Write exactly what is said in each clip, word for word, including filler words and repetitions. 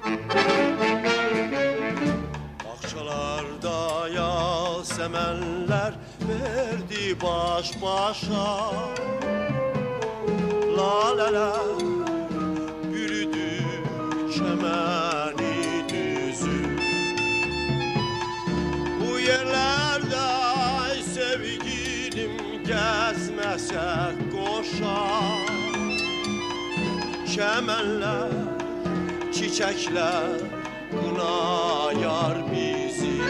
Bahçalarda yasemenler verdi baş başa, laleler bürüdü çemeni düzü. Bu yerlerde sevgilim gezmesek koşa, çemenler, çiçekler kınayar bizi.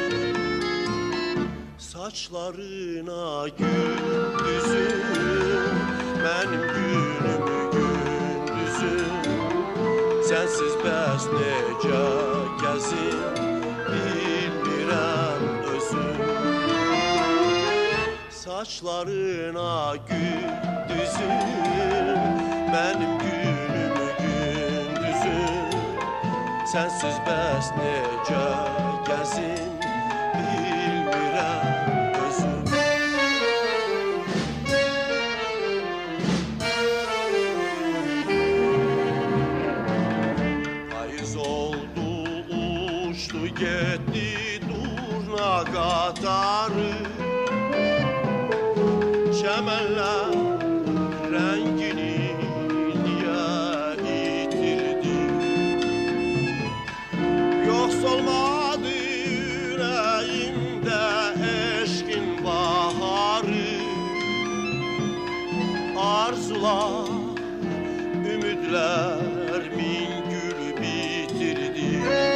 Saçlarına gül düzüm, benim günümü gündüzüm. Sensiz bəs necə gəzim, bilmirəm özüm. Saçlarına gül düzüm, benim günümü gündüzüm. Sensiz bəs necə gəzim, bilmirəm özüm. Payız oldu, uçtu, getdi durna qatarı. Çəmənlər rəngini niyə itirdi? Yox olmadı ürəyimdə eşqin baharı. Arzular, ümidlər min gül bitirdi.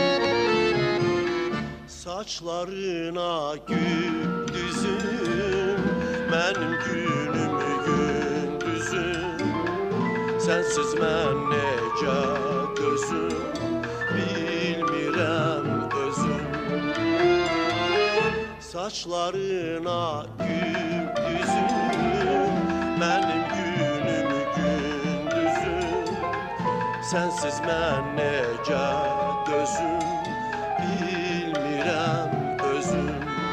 Saçlarına gül düzüm, benim günümü gündüzüm. Sensiz mən necə dözüm, bilmirəm özüm. Saçlarına gül düzüm, benim günümü gündüzüm. Sensiz mən necə dözüm, bilmirəm özüm.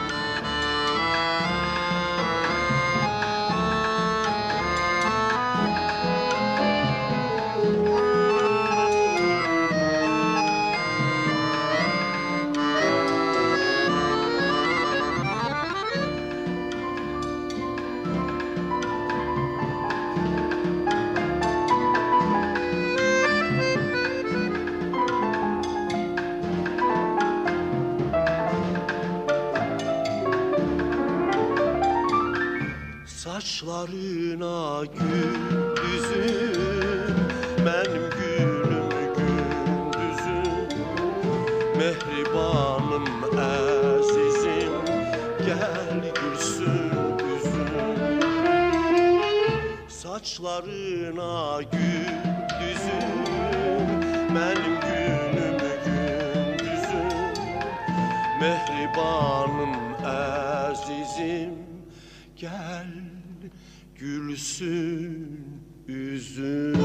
Saçlarına gül düzüm, benim günümü gündüzüm. Mehribanım, əzizim, gel gülsün üzüm. Saçlarına gül düzüm, benim günümü gündüzüm. Mehribanım, əzizim, gel gülsün üzüm.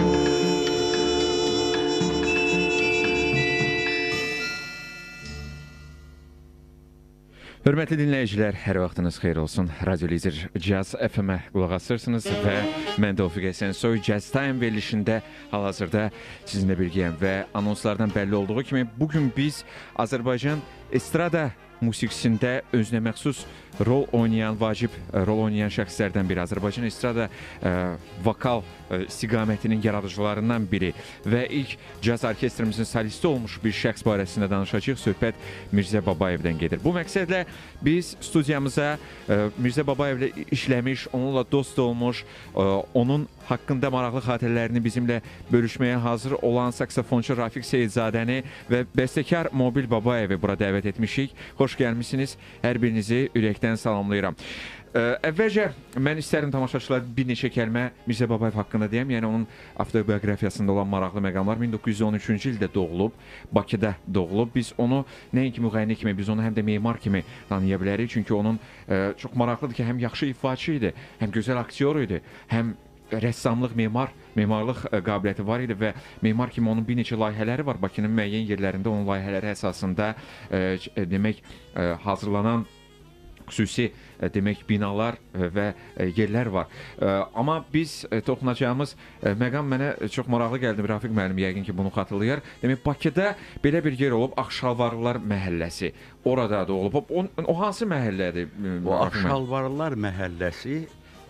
Hörmətli dinləyicilər, hər vaxtınız xeyir olsun. Radio Lizer Jazz F M-ə qulaq asırsınız və mən Tofiq Əsensoy Jazz Time verilişində hal-hazırda sizinlə birgəyəm və anonslardan bəlli olduğu kimi bugün biz Azərbaycan estrada musiqisində özünə məxsus rol oynayan, vacib rol oynayan şəxslərdən biri, Azərbaycan estrada ə, vokal ə, istiqamətinin yaradıcılarından biri və ilk caz orkestrimizin solisti olmuş bir şəxs barəsində danışacağıq. Söhbət Mirzə Babayevdən gedir. Bu məqsədlə biz studiyamıza ə, Mirzə Babayevlə işləmiş, onunla dost olmuş, ə, onun haqqında maraqlı xatirələrini bizimlə bölüşməyə hazır olan saksafonçu Rafiq Seyidzadəni və bəstəkar Mobil Babayevi bura dəvət etmişik. Xoş gəlmişsiniz. Hər birinizi ürəkdən salamlayıram. Əvvəlcə mən istərim tamaşaçılar bir neçə kəlmə Mirzə Babayev haqqında deyəm. Yəni onun avtobiografiyasında olan maraqlı məqamlar. min doqquz yüz on üçüncü ildə doğulub, Bakıda doğulub. Biz onu nəinki müğənni kimi, biz onu həm də memar kimi tanıya bilərik. Çünki onun ə, çox maraqlıdır ki, həm yaxşı ifaçı idi, həm gözəl aktyor idi, həm rəssamlıq, memar, memarlıq ə, qabiliyyəti var idi və memar kimi onun bir neçə layihələri var. Bakının müəyyən yerlərində onun layihələri əsasında ə, demək ə, hazırlanan xüsusi e, demək binalar e, və e, yerlər var. E, amma biz e, toxunacağımız e, məqam mənə çox maraqlı gəldi. Rafiq müəllim yəqin ki, bunu xatırlayar. Demək Bakıda belə bir yer olub, Ağşalvarlılar məhəlləsi. Orada da olub. O, o hansı məhəllədir? Bu Ağşalvarlılar məhəlləsi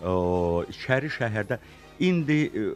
o, İçəri şəhərdə indi e,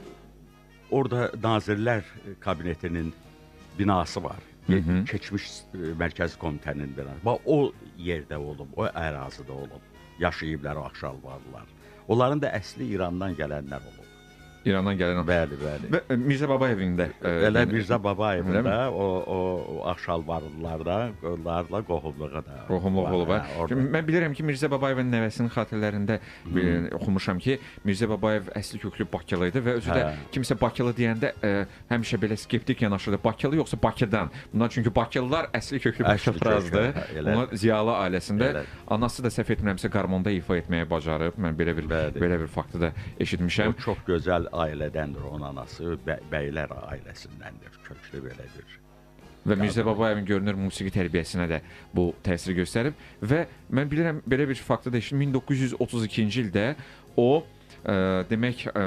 orada Nazirlər Kabinetinin binası var. Hı -hı. Keçmiş e, Mərkəzi Komitənin binası. Bax o yerdə olub, o ərazidə olub. Yaşayıblar o Ağşalvarlılar. Onların da əsli İrandan gələnlər olub. İrandan gələn. Bəli, bəli. Və Mirzə Babayevin də. Elə Mirzə Babayevin də o o Ağşalvarlılarda onlarla qohumluğu da. Qohumluq olub. Mən bilirəm ki, Mirzə Babayevin nəvəsinin xatirələrində bir, oxumuşam ki, Mirzə Babayev əsli köklü Bakılı idi və özü də hə. kimsə Bakılı deyəndə ə, həmişə belə skeptik yanaşırdı. Bakılı yoxsa Bakıdan? Bundan çünki Bakılılar əsli köklü Bakılılardır. Onlar ziyalı ailəsində. Elə. Anası da səhv etmirəmsə qarmonda ifa etməyi bacarıb. Mən belə bir bəli. belə bir faktı da eşitmişəm. O çox gözəl ailədəndir, onun anası bə bəylər ailəsindəndir, köklü belədir. Və Mirzə Babayevin görünür musiqi tərbiyəsinə də bu təsir göstərib və mən bilirəm belə bir faktı da eşitdim. min doqquz yüz otuz ikinci ildə o ə, demək ə,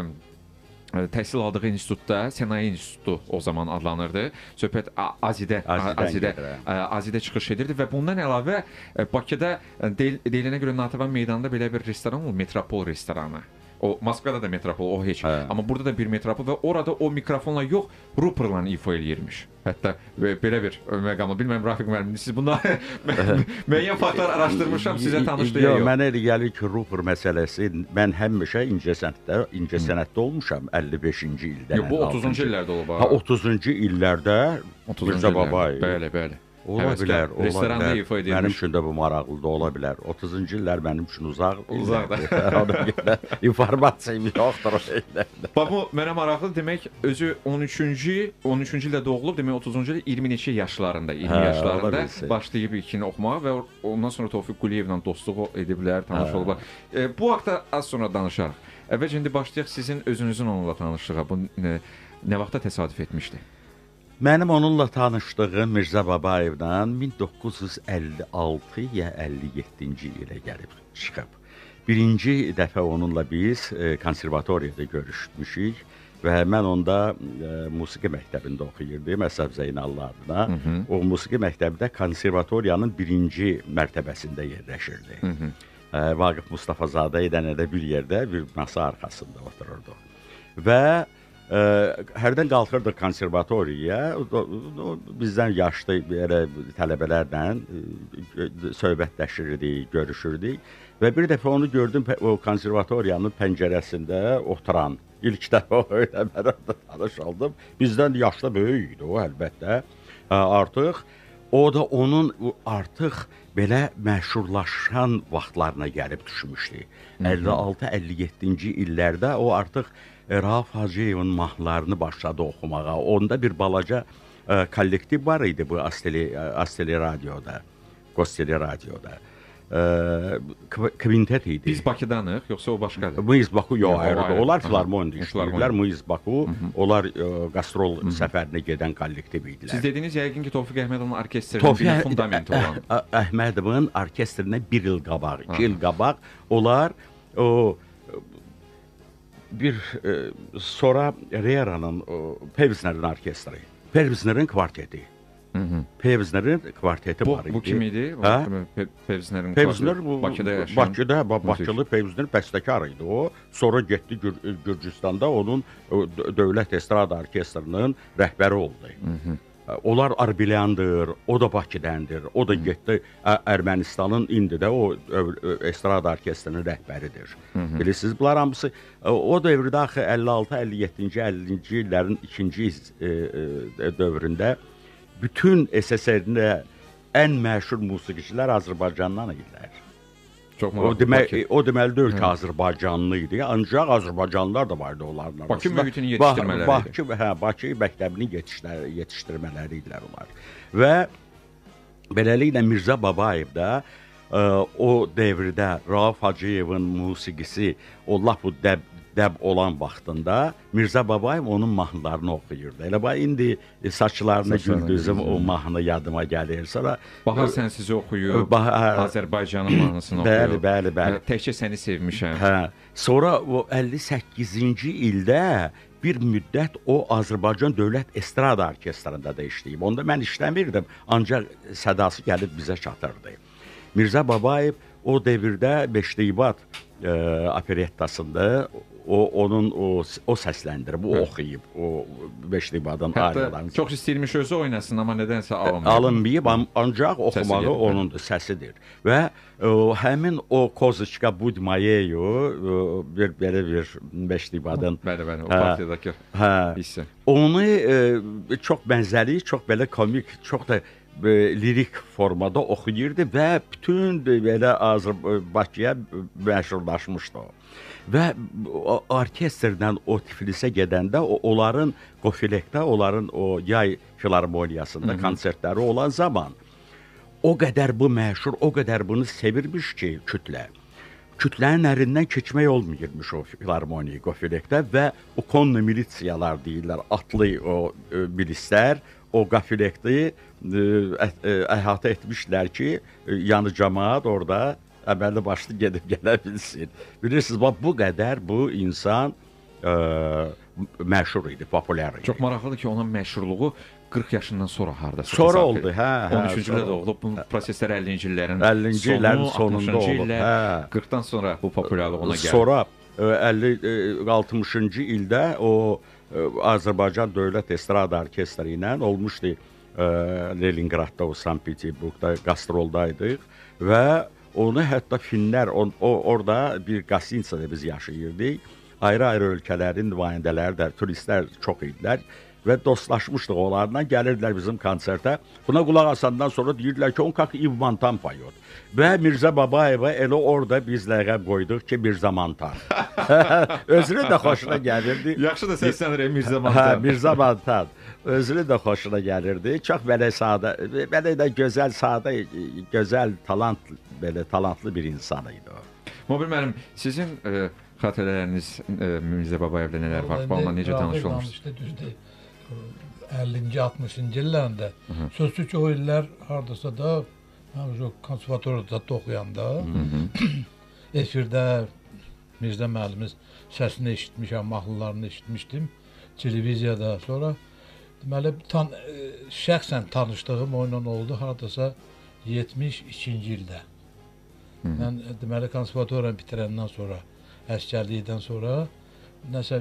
təhsil aldığı institutda, Sənaye İnstitutu o zaman adlanırdı. Söhbət Azidə Azidə Azidə çıxış edirdi və bundan əlavə Bakıda deyilənə görə Natəvan meydanında belə bir restoran olub, Metropol restoranı. O Moskvada da Metropol, o heç. Hə. Amma burada da bir Metropol və orada o mikrofonla yox, ruperla ifa eləyirmiş. Hətta belə bir məqamı bilmirəm Rafiq müəllim, siz bunda müəyyən faktlar araşdırmışam, sizə tanışlayaq. Yox, mənə elə gəlir ki, ruper məsələsi, mən həmişə incəsənətdə, incəsənətdə olmuşam əlli beşinci ildə. Yox, bu otuzuncu illərdə olub. Ha, otuzuncu illərdə Mirzə Babayev. Bəli, bəli. Ola bilər, ola restoranda bilər. ifa edilmiş. Mənim üçün də bu maraqlı da ola bilər. otuzuncu illər mənim üçün uzaq. Uzaqdır. İnformasiyam yoxdur o şeylərdə. Bax, bu mənə maraqlı demək, özü on üçüncü on üçüncü ildə doğulub, demək otuzuncu ildə iyirmi neçə yaşlarında, iyirmi hə, yaşlarında başlayıb ilkin oxumağa və ondan sonra Tofiq Quliyevlə dostluq ediblər, tanış hə. olublar. E, bu haqda az sonra danışarıq. Əvvəlcə indi başlayaq sizin özünüzün onunla tanışlığa. Bu nə, nə vaxtda təsadüf etmişdi? Mənim onunla tanışdığım Mirzə Babayevlə min doqquz yüz əlli altı ya əlli yeddinci ilə gəlib çıxıb. Birinci dəfə onunla biz e, konservatoriyada görüşmüşük və mən onda e, musiqi məktəbində oxuyurdum, Əsəb Zeynallı adına. Hı -hı. O musiqi məktəbində konservatoriyanın birinci mərtəbəsində yerləşirdi. Hı -hı. E, Vaqif Mustafazadə ilə də bir yerdə bir masa arxasında otururdu. Və Ə, hərdən qalxırdıq konservatoriyaya, bizdən yaşlı belə tələbələrlə ə, söhbətləşirdik, görüşürdük və bir dəfə onu gördüm o konservatoriyanın pəncərəsində oturan. İlk dəfə o ilə mən orada tanış oldum. Bizdən yaşlı böyük idi o əlbəttə. Ə, artıq o da onun artıq belə məşhurlaşan vaxtlarına gəlib düşmüşdü. əlli altı əlli yeddinci illərdə o artıq Rauf Hacıyevin mahnılarını başladı oxumağa. Onda bir balaca e, kollektiv var idi bu Asteli, Asteli Radioda, Gosteli Radioda. E, kvintet idi. Biz Bakıdanıq, yoxsa o başqadır? Muiz Baku yox, ayrıdır. Onlar filarmoniyada işləyirlər. Muiz Baku, onlar e, gastrol Hı -hı. səfərinə gedən kollektiv idilər. Siz dediniz yəqin ki, Tofiq Əhmədovun orkestrinin bir fundamenti olan. Əhmədovun orkestrinə bir il qabaq, iki il qabaq onlar o bir e, sonra Rera'nın Pevzner'in orkestri, Pevzner'in kvarteti. Hı hı. Pevzner'in kvarteti bu, var idi. Bu kim idi? Pe Pevzner'in Pevzner bu Bakıda yaşayan. Bakıda, Bakılı Pevzner bəstəkar idi o. Sonra getdi Gür Gürcüstanda onun Dövlət Estrada Orkestrinin rəhbəri oldu. Hı hı. Onlar Arbilyandır, o da Bakıdəndir, o da getdi Ermənistanın indi də o Estrada Orkestrinin rəhbəridir. Hı -hı. Bilirsiniz, bunlar hamısı o dövrdə axı əlli altı əlli yeddinci əllinci illərin ikinci e, e, dövründə bütün S S R-də ən məşhur musiqiçilər Azərbaycandan idilər. Çox o demək o deməldir ki, Azərbaycanlı idi, ancaq Azərbaycanlılar da vardı onların arasında. Bakı mühitini yetişdirmələri idi. Bakı hə, Bakı məktəbini yetişdir yetişdirmələri idilər onlar. Və beləliklə Mirzə Babayev də ə, o dövrdə Rauf Hacıyevin musiqisi, o lap o dəb dəb olan vaxtında Mirzə Babayev onun mahnılarını oxuyurdu. Elə bax indi saçlarını güldüzüm o mahnı yadıma gəlir. Sonra Bahar Sənsizi oxuyub, Bahar, Azərbaycanın mahnısını bəli, oxuyub. Bəli, bəli. Təkcə səni sevmişəm. Hə. Sonra o əlli səkkizinci ildə bir müddət o Azərbaycan Dövlət Estrada Orkestrində də işləyib. Onda mən işləmirdim, ancaq sədası gəlib bizə çatırdı. Mirzə Babayev o dövrdə Beşteybad e, operettasında o onun o o səsləndirib, o oxuyub, o Beşteybadın ariyalarını. Çox istəyirmiş özü oynasın, amma nədənsə alınmayıb. Alınmayıb, ancaq oxumağı onun səsidir. Və o, həmin o Koziçka Bud Mayeyo bir belə bir Beşteybadın bəli, bəli, o partiyadakı hə, hissə. Onu e, çox bənzəli, çox belə komik, çox da e, lirik formada oxuyurdu və bütün belə Bakıya məşhurlaşmışdı o. Və o, orkestrdən o Tiflisə gedəndə o, onların Qofiləqdə, onların o yay filarmoniyasında Hı -hı. konsertləri olan zaman o qədər bu məşhur, o qədər bunu sevirmiş ki kütlə. Kütlənin ərindən keçmək olmayırmış o filarmoniya Qofiləqdə və o konno milisiyalar deyirlər, atlı o e, milislər o Qofiləqdə əhatə etmişlər ki, e, yanı cəmaət orada əməlli başlı gedib gələ bilsin. Bilirsiniz, bax bu qədər bu insan ə, məşhur idi, populyar idi. Çox maraqlıdır ki, onun məşhurluğu qırx yaşından sonra hardasa. Sonra oldu, hə. on üçüncü ildə doğulub, bu proseslər əllinci illərin əllinci illərin sonunda olub. Hə. qırxdan sonra bu populyarlığına gəldi. Sonra əlli altmışıncı ildə o Azərbaycan Dövlət Estrada Orkestri ilə olmuşdu Leningradda, o Sankt-Peterburqda qastroldaydıq və onu hətta finlər, o, o orada bir qastinsada biz yaşayırdıq. Ayrı-ayrı ölkələrin nümayəndələri də, turistlər çox idilər və dostlaşmışdıq onlarla, gəlirdilər bizim konsertə. Buna qulaq asandan sonra deyirdilər ki, on kak İvmantan payot. Və Mirzə Babayeva elə orada biz ləqəb qoyduq ki, Mirzə Mantan. Özünü də xoşuna gəlirdi. Yaxşı da səslənir Mirzə Mantan. Hə, Mirzə Mantan. Özünü də xoşuna gəlirdi. Çox belə sadə, belə də gözəl, sadə, gözəl, talant, belə talantlı bir insan idi o. Mobil müəllim, sizin e, xatirələriniz e, Mirzə Babayevlə nələr var? Onunla necə tanış olmuşsunuz? Düzdür. əllinci altmışıncı illərində. Sözsüz ki, o illər hardasa da konservatoriyada oxuyanda efirdə Mirzə müəllimiz səsini eşitmişəm, mahnılarını eşitmişdim televiziyada. Sonra deməli tan şəxsən tanışdığım onunla oldu hardasa yetmiş ikinci ildə. Mən deməli konservatoriyanı bitirəndən sonra, əsgərlikdən sonra nəsə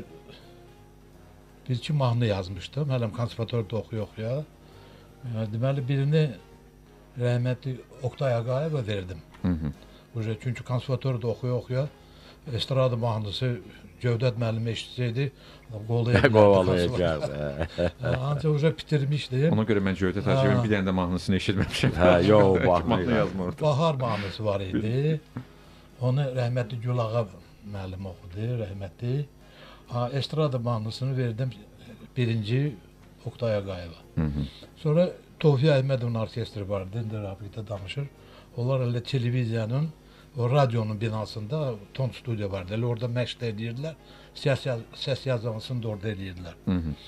bir-iki mahnı yazmışdım. Hələm konservatoriyada oxuya-oxuya. Deməli birini rəhmətli Oktay Ağayeva verdim. Çünki konservatoriyada oxuya-oxuya estrada mahnısı Cövdət müəllim eşitsəydi, qovalayacaqdı. Ancaq uca bitirmişdi. Ona görə mən Cövdət Hacıyevimin bir dənə də mahnısını eşitməmişəm. Hə, yox, mahnı yazmırdı. Bahar mahnısı var idi. Onu rəhmətli Gülağa müəllim oxudu, rəhmətli. Estrada mahnısını verdim birinci Oktay Ağayeva. Sonra Tofiq Əhmədovun orkestri vardı, indi Rafiqdə danışır. Onlar elə televiziyanın, o radionun binasında ton studiya vardı. Elə orada məşq edirdilər. Səs, səs yazmasını da orada edirdilər.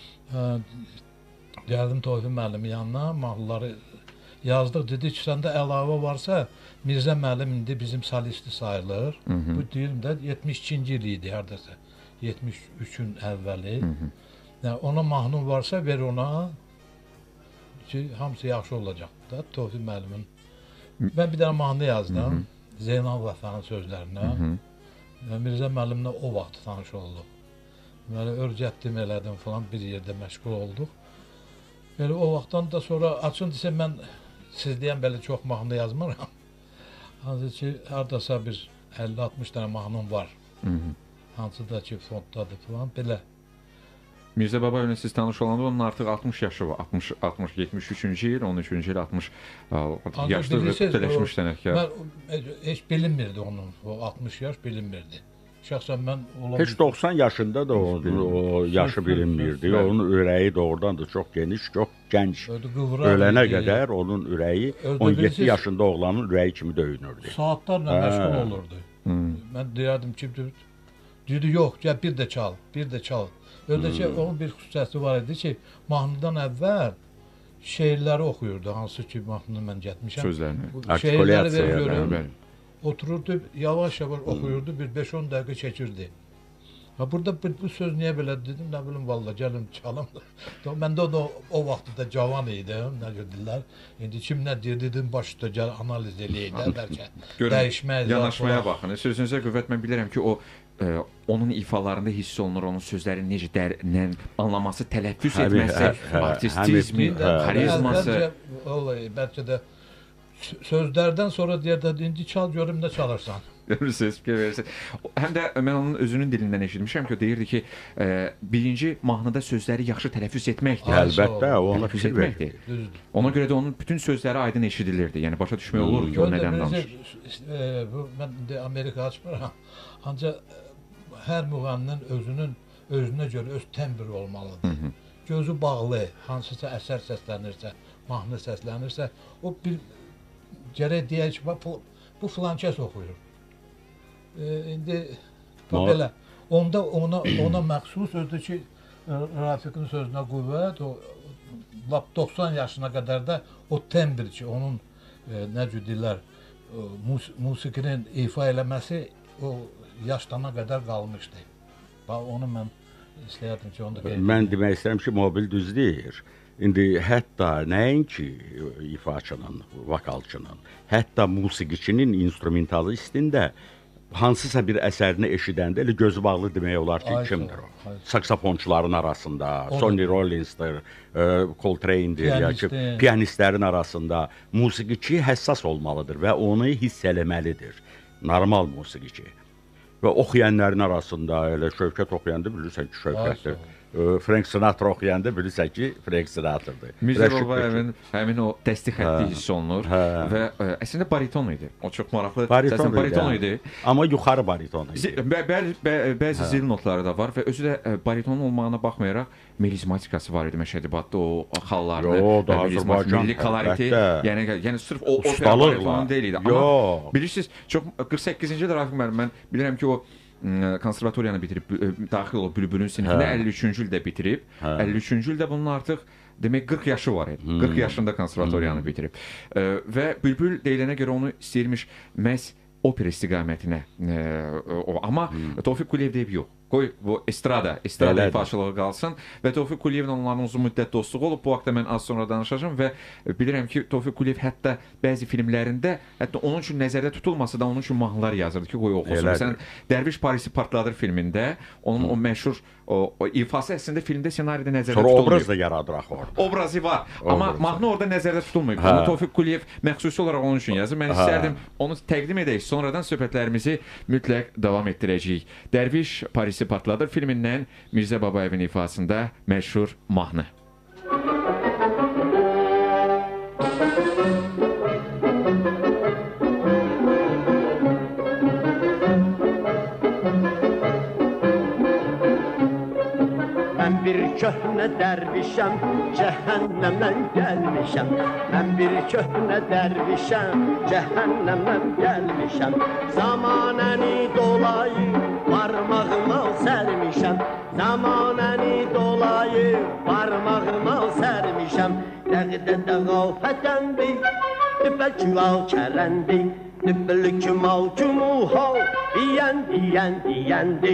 Gəldim Tofiq müəllimin yanına, mahnıları yazdıq. Dedi ki, səndə əlavə varsa, Mirzə müəllim indi bizim solisti sayılır. Bu deyim də yetmiş ikinci il idi hardasa. yetmiş üçün əvvəli. Yəni, ona mahnım varsa ver ona ki, hamısı yaxşı olacaq da Tofiq müəllimin. Mən bir dənə mahnı yazdım. Zeynal Vəfanın sözlərinə. Mirzə müəllimlə o vaxt tanış olduq. Deməli, örgətdim, elədim falan, bir yerdə məşğul olduq. Belə o vaxtdan da sonra açın desə, mən siz deyən belə çox mahnı yazmıram. Hansı ki, hardasa bir əlli altmış dənə mahnım var. Hansı da ki, fonddadır falan, belə. Mirzə Babayevlə siz tanış olanda onun artıq altmış yaşı var. altmış, altmış, yetmiş üçüncü il, on üçüncü il, altmış yaşlı və kütələşmiş sənətkar. Mən heç bilinmirdi onun, o altmış yaş bilinmirdi. Şəxsən mən ola Heç doxsan yaşında da o, o yaşı bilinmirdi. Onun ürəyi doğrudan da çox geniş, çox gənc. Ölənə qədər onun ürəyi on yeddi yaşında oğlanın ürəyi kimi döyünürdü. Saatlarla məşğul olurdu. Mən deyərdim ki, Dedi, yox, gəl bir də çal, bir də çal. Öyle ki, onun bir xüsusiyyəti var idi ki, mahnıdan əvvəl şeirləri oxuyurdu, hansı ki, mahnını mən getmişəm. Sözlərini. Şeirləri verir, otururdu, yavaş-yavaş oxuyurdu, bir beş on dəqiqə çəkirdi. Ha, burada bu, bu söz niyə belə dedim, nə bilim, valla, gəlin çalım. Mən də o, o vaxtda cavan idim, nə gördülər. İndi kim nə deyir, dedim, başda gəl, analiz eləyək də, bəlkə dəyişmək. Yanaşmaya baxın. Sözünüzə qüvvət, mən bilirəm ki, o Ə, onun ifalarında hiss olunur, onun sözlərini necə dərindən anlaması, tələffüz etməsi, artistizmi, xarizması. Vallahi, bəlkə də sözlərdən sonra deyər də, indi çal görüm nə çalırsan. Görürsünüz, fikir verirsiniz. Həm də mən onun özünün dilindən eşitmişəm ki, o deyirdi ki, ə, birinci mahnıda sözləri yaxşı tələffüz etməkdir. Əlbəttə, ona fikir verməkdir. Ona görə də onun bütün sözləri aydın eşidilirdi. Yəni, başa düşmək olur ki, o nədən danışır. Mən də Amerika açmıram. Ancaq hər müğənninin özünün özünə görə öz tembri olmalıdır. Hı -hı. Gözü bağlı, hansısa əsər səslənirsə, mahnı səslənirsə, o bir gərək deyək ki, bu filankəs oxuyur. E, indi belə, onda ona ona məxsus özü ki, Rafiqin sözünə qüvvət, o lap doxsan yaşına qədər də o tembr ki, onun e, nə cür deyirlər, mus musiqinin ifa eləməsi o yaşdana qədər qalmışdı. Bax, onu mən istəyərdim ki, onu da qeyd edeyim. Mən demək istəyirəm ki, mobil düz deyir. İndi hətta nəinki ifaçının, vokalçının, hətta musiqiçinin instrumentalistində hansısa bir əsərini eşidəndə elə gözü bağlı demək olar ki, ay kimdir o? Ay. Saksafonçuların arasında, o Sonny Rollins'dir, Coltrane'dir, ya ki, piyanistlərin arasında musiqiçi həssas olmalıdır və onu hiss eləməlidir. Normal musiqiçi. Və oxuyanların arasında elə Şövkət oxuyanda bilirsən ki, Şövkətdir. Frank Sinatra oxuyanda bilirsən ki, Frank Sinatra'dır. Mirzə Babaevin həmin o dəsti xətti hiss olunur hə. Və ə, əslində bariton idi. O çox maraqlı. Bariton, bariton idi. Amma yuxarı bariton idi. Bə bəzi bə bəzi hə. Zil notları da var və özü də ə, baritonun olmağına baxmayaraq melizmatikası var idi Məşədibatda, o xallarını, Yo, daha Azərbaycan milli koloriti, yəni yəni sırf o opera baritonun deyil idi. Amma bilirsiniz, çox qırx səkkizinci də Rafiq müəllim, mən bilirəm ki, o konservatoriyanı bitirib, daxil olub Bülbülün sinifinə, hə. əlli üçüncü ildə bitirib. Hə. əlli üçüncü ildə bunun artıq demək qırx yaşı var idi. Hmm. qırx yaşında konservatoriyanı hmm. bitirib. E, və Bülbül deyilənə görə onu istəyirmiş məhz opera istiqamətinə. E, o, amma hmm. Tofiq Quliyev deyib yox. Qoy bu estrada, estrada ifaçılığı qalsın və Tofiq Quliyevlə onların uzun müddət dostluğu olub. Bu haqda mən az sonra danışacağım və bilirəm ki, Tofiq Quliyev hətta bəzi filmlərində, hətta onun üçün nəzərdə tutulmasa da onun üçün mahnılar yazırdı ki, qoy oxusun. Məsələn, Dərviş Parisi partladır filmində, onun Hı. o məşhur o, o ifası əslində filmdə ssenaridə nəzərdə sonra tutulmuyor. Sonra obraz da yaradır axı orada. Obrazı var, obraz. Amma mahnı orada nəzərdə tutulmuyor. Bunu Tofiq Quliyev məxsusi olaraq onun üçün yazır. Mən istərdim onu təqdim edək. Sonradan söhbətlərimizi mütləq davam etdirəcəyik. Dərviş Parisi partladır filmindən Mirzə Babaevin ifasında məşhur mahnı. Mən bir köhnə dərvişəm, cəhənnəmdən gəlmişəm. Mən bir köhnə dərvişəm, cəhənnəmdən gəlmişəm. Zamanəni dolayı parmağıma sərmişəm. Zamanəni dolayı parmağıma sərmişəm. Dəqdə dəğafətəndi, dübə-küval kərəndi. Dübülü-kümal kumuhal, deyən, deyən, deyəndi.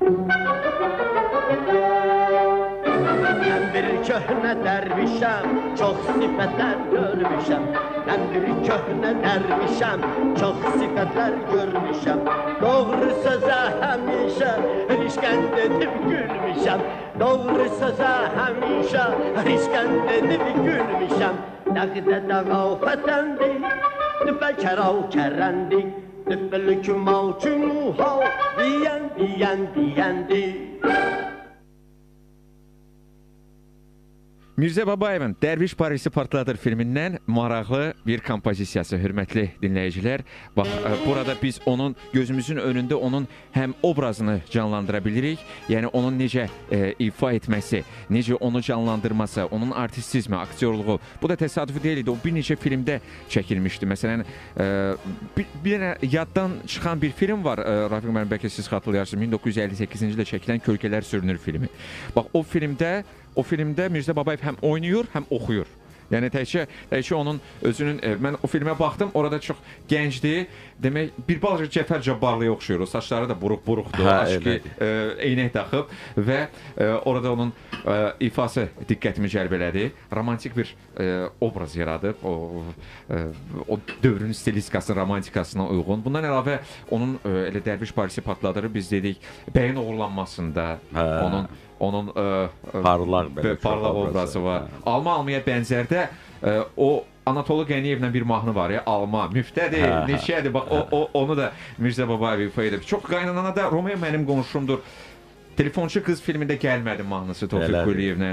Mən bir köhnə dərvişəm, çox sifətlər görmüşəm. Mən bir köhnə dərvişəm, çox sifətlər görmüşəm. Doğru sözə həmişə rişkənd edib gülmüşəm. Doğru sözə həmişə rişkənd edib gülmüşəm. Dəqdə dəğafətəndi, dübə-kəral kərəndi. Dübülü-kümal kumuhal, deyən, deyən, deyəndi. Mirzə Babayevin Dərviş Parisi partladır filmindən maraqlı bir kompozisiyası, hörmətli dinləyicilər. Bax, burada biz onun gözümüzün önündə onun həm obrazını canlandıra bilirik, yəni onun necə e, ifa etməsi, necə onu canlandırması, onun artistizmi, aktyorluğu. Bu da təsadüfi deyil idi. O bir neçə filmdə çəkilmişdi. Məsələn, e, bir, bir yaddan çıxan bir film var. E, Rafiq müəllim, bəlkə siz xatırlayarsınız. min doqquz yüz əlli səkkizinci ildə çəkilən Kölgələr Sürünür filmi. Bax, o filmdə O filmdə Mirzə Babayev həm oynayır, həm oxuyur. Yəni təkcə, təkcə onun özünün, e, mən o filmə baxdım, orada çox gəncdir. Demək, bir balaca Cəfər Cabbarlıya oxşuyur. O saçları da buruq-buruqdur, aşkı e, eynək taxıb və e, orada onun e, ifası diqqətimi cəlb elədi. Romantik bir e, obraz yaradıb. O, e, o dövrün stilistikasının romantikasına uyğun. Bundan əlavə onun e, elə Dərviş Parisi partladırı biz dedik, bəyin oğurlanmasında hə. onun onun ə, parlaq belə parlaq obrazı var. Hə. Alma almaya bənzərdə ə, o Anatoli Qəniyevlə bir mahnı var ya, alma, müftədir, hə, neçədir, bax hə. o, o onu da Mirzə Babayev ifa edib. Çox qaynanana da Romeo mənim qonşumdur. Telefonçu qız filmində gəlmədi mahnısı Tofiq Quliyevlə.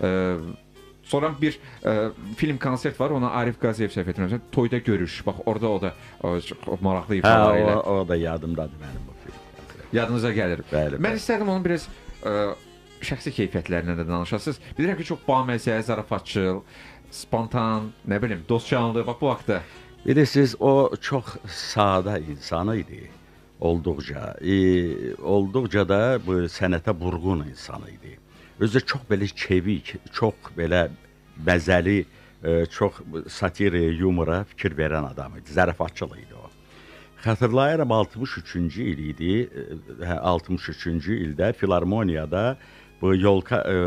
Sonra bir ə, film konsert var, ona Arif Qaziyev səhv etmirəmsə, Toyda görüş. Bax orada o da o, çox maraqlı ifaları ilə. Hə, o, o da yadımdadır mənim bu film. Yadınıza gəlir. Bəli, Mən bəli. istərdim onun biraz ə, şəxsi keyfiyyətlərindən də danışasınız. Bilirəm ki, çox baməzə, zarafatçıl, spontan, nə bilim, dostcanlı, bax bu vaxtda. Bilirsiniz, o çox sadə insan idi, olduqca. E, olduqca da bu sənətə vurğun insan idi. Özü çox belə çevik, çox belə bəzəli, e, çox satiri, yumora fikir verən adam idi, zarafatçıl idi o. Xatırlayıram, altmış üçüncü il idi, hə, altmış üçüncü ildə Filarmoniyada bu yolka ə,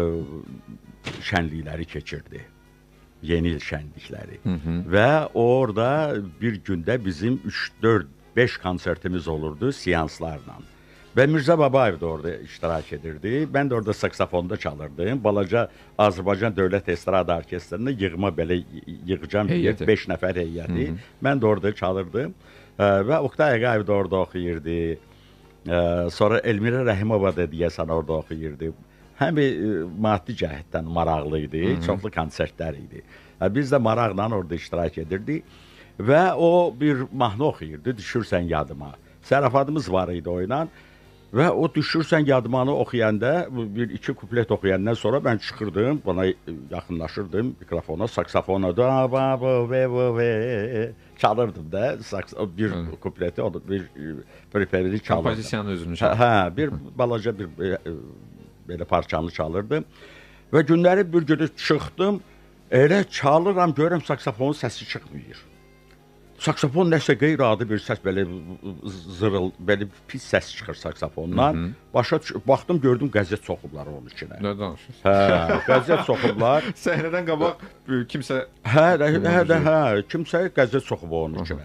şənlikləri keçirdi. Yeni il şənlikləri. Hı -hı. Və orada bir gündə bizim üç, dörd, beş konsertimiz olurdu seanslarla. Və Mirzə Babayev də orada iştirak edirdi. Mən də orada saksafonda çalırdım. Balaca Azərbaycan Dövlət Estrada Orkestrində yığma belə yığacam bir beş nəfər heyəti. Hı -hı. Mən də orada çalırdım. Və Oktay Ağayev də orada oxuyurdu. Sonra Elmira Rəhimova da deyəsən orada oxuyurdu. Həm maddi cəhətdən maraqlı idi, Hı -hı. çoxlu konsertlər idi. Biz də maraqla orada iştirak edirdik. Və o bir mahnı oxuyurdu, Düşürsən yadıma. Zarafatımız var idi oynan. Və o Düşürsən yadımanı oxuyanda, bir iki kuplet oxuyandan sonra mən çıxırdım, bana yaxınlaşırdım mikrofona, saksafona da va va ve va ve çalırdım da, bir Hı. kupleti, o da bir preferi çalırdım. Kompozisiyanın özünü çalırdım. Hə, bir balaca bir belə parçanı çalırdım. Və günləri bir günü çıxdım, elə çalıram, görürəm saksafonun səsi çıxmıyor. Saksafon nəsə qeyri-adi bir səs, belə zırıl, belə pis səs çıxır saksafondan. Hı -hı. Başa baxdım, gördüm qəzet soxublar onun içinə. Nə danışırsınız? Hə, qəzet soxublar. Səhnədən qabaq kimsə Hə, hə, hə, hə, kimsə qəzet soxub onun içinə.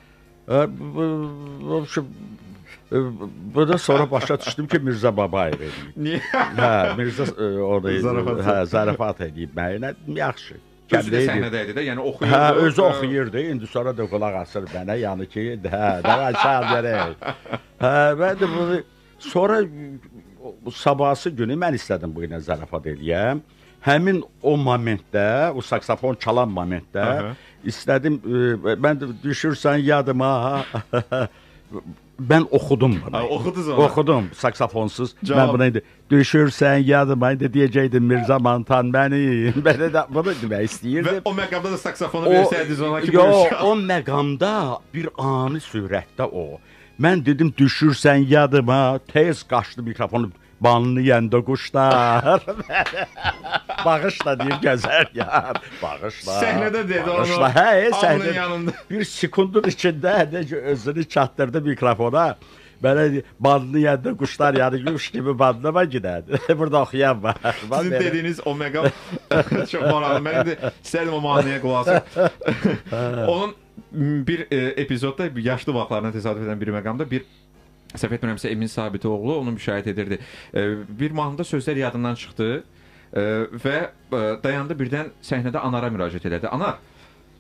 Bu da sonra başa düşdüm ki, Mirzə Babayev edib. Niyə? Hə, Mirzə orada hə, zarafat edib mənə. Yaxşı. Özü də səhnədəydi də, yəni oxuyurdu. Hə, özü oxuyurdu. İndi sonra da qulaq asır mənə, yəni ki, hə, davay çal verək. Hə, və də bunu sonra sabahsı günü mən istədim bu ilə zarafat eləyəm. Həmin o momentdə, o saksafon çalan momentdə istədim, mən də düşürsən yadıma. Mən oxudum bunu. Ha, oxudunuz onu. Oxudum, saksafonsuz. Cavab. Mən buna indi düşürsən yadıma, indi deyəcəkdim Mirzə Mantan məni. Mən də bunu demək istəyirdim. Və o məqamda da saksafonu versəydiniz ona ki, yox, o məqamda bir ani sürətdə o. Mən dedim düşürsən yadıma, tez qaçdı mikrofonu. Banlı yəndə quşlar. Bağışla deyir, gəzər yar. Bağışla. Səhnədə dedi onu. Bağışla. Hə, səhnədə. Bir sekundun içində necə özünü çatdırdı mikrofona. Belə banlı yəndə quşlar, yəni quş kimi banlama gider. Burada oxuyan var. Sizin dediyiniz o məqam çox maraqlı. Mən indi istərdim o mahnıya qulaq asım. Onun bir e, epizodda, yaşlı vaxtlarına təsadüf edən bir məqamda bir səhv etmirəmsə Emin Sabitoğlu onu müşahidə edirdi. Bir mahnıda sözlər yadından çıxdı və dayandı, birdən səhnədə Anara müraciət elədi. Anar,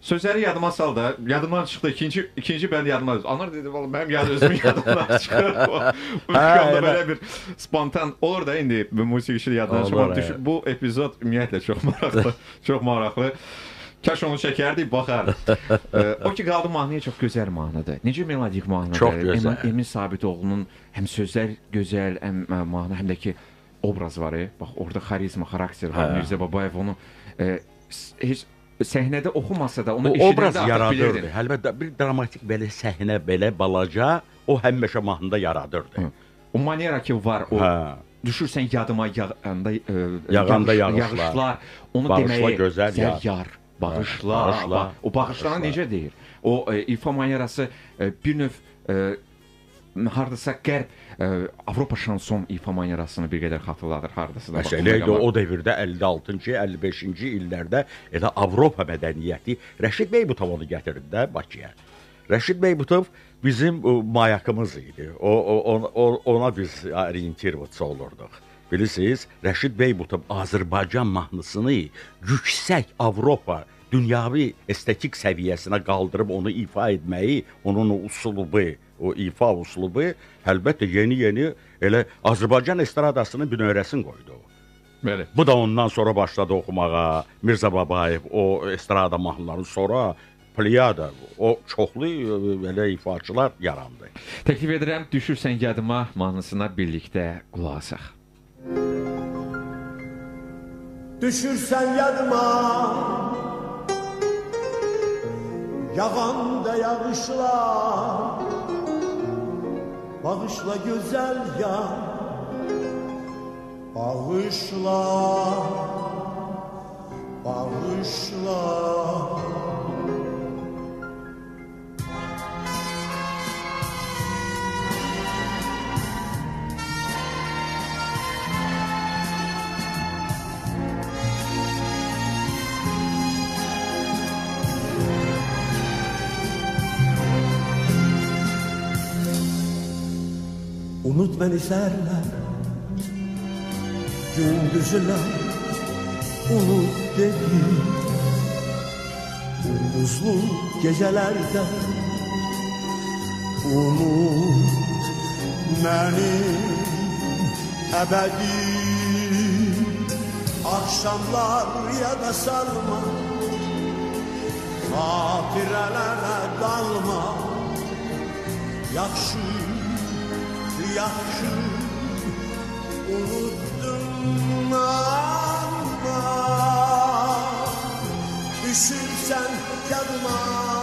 Sözləri yadıma sal da, yadımdan çıxdı. İkinci, ikinci bənd yadıma düşdü. Anar dedi, valla mənim yad özümün yadımdan çıxır. Musiqamda belə bir spontan olur da indi bu musiqişi yadından çıxır. Bu epizod ümumiyyətlə çox maraqlı, çox maraqlı. Kaş onu çəkərdik, baxarıq. O ki, qaldı mahnıya çox gözəl mahnıdır. Necə melodik mahnıdır. Çox gözəl. Emin Sabitoğlu'nun həm sözlər gözəl, həm mahnı, həm də ki obraz var. Bax, orada xarizma, xarakter var. Mirzə Babayev onu heç səhnədə oxumasa da, onu eşidəndə artıq bilirdi. Əlbəttə, bir dramatik belə səhnə, belə balaca, o həmişə mahnıda yaradırdı. O manera ki var, o düşürsən yadıma yağanda, yağanda yağışlar, onu deməyi zəryar, bağışla, o bağışlanan necə deyir? O ifa manyerası bir növ hardasa qərb Avropa şanson ifa manyerasını bir qədər xatırladır, hardasa da. Məsələn, o devirdə əlli altıncı, əlli beşinci illərdə elə Avropa mədəniyyəti Rəşid Beybutov onu gətirdi də Bakıya. Rəşid Beybutov bizim mayakımız idi. O, o, o, ona biz orientirvətsə olurduq. Bilirsiniz, Rəşid Beybutov Azərbaycan mahnısını yüksək Avropa, dünyavi estetik səviyyəsinə qaldırıb onu ifa etməyi, onun o usulubu, o ifa usulubu, əlbəttə yeni-yeni elə Azərbaycan estradasının bünövrəsini qoydu. Bəli. Bu da ondan sonra başladı oxumağa, Mirzə Babayev, o estrada mahnıları sonra Pliyada, o çoxlu belə ifaçılar yarandı. Təklif edirəm, düşürsən yadıma mahnısına birlikdə qulaq asaq. Düşürsən yadıma, yağanda yağışlar, bağışla gözəl yar, bağışla, bağışla. Unut beni serler, gündüzler, unut dedi. Gündüzlü gecelerde, unut beni ebedi. Akşamlar ya da sarma, hatirelere dalma, yakşı. Yaxşı unutdum ama düşürsən yadıma,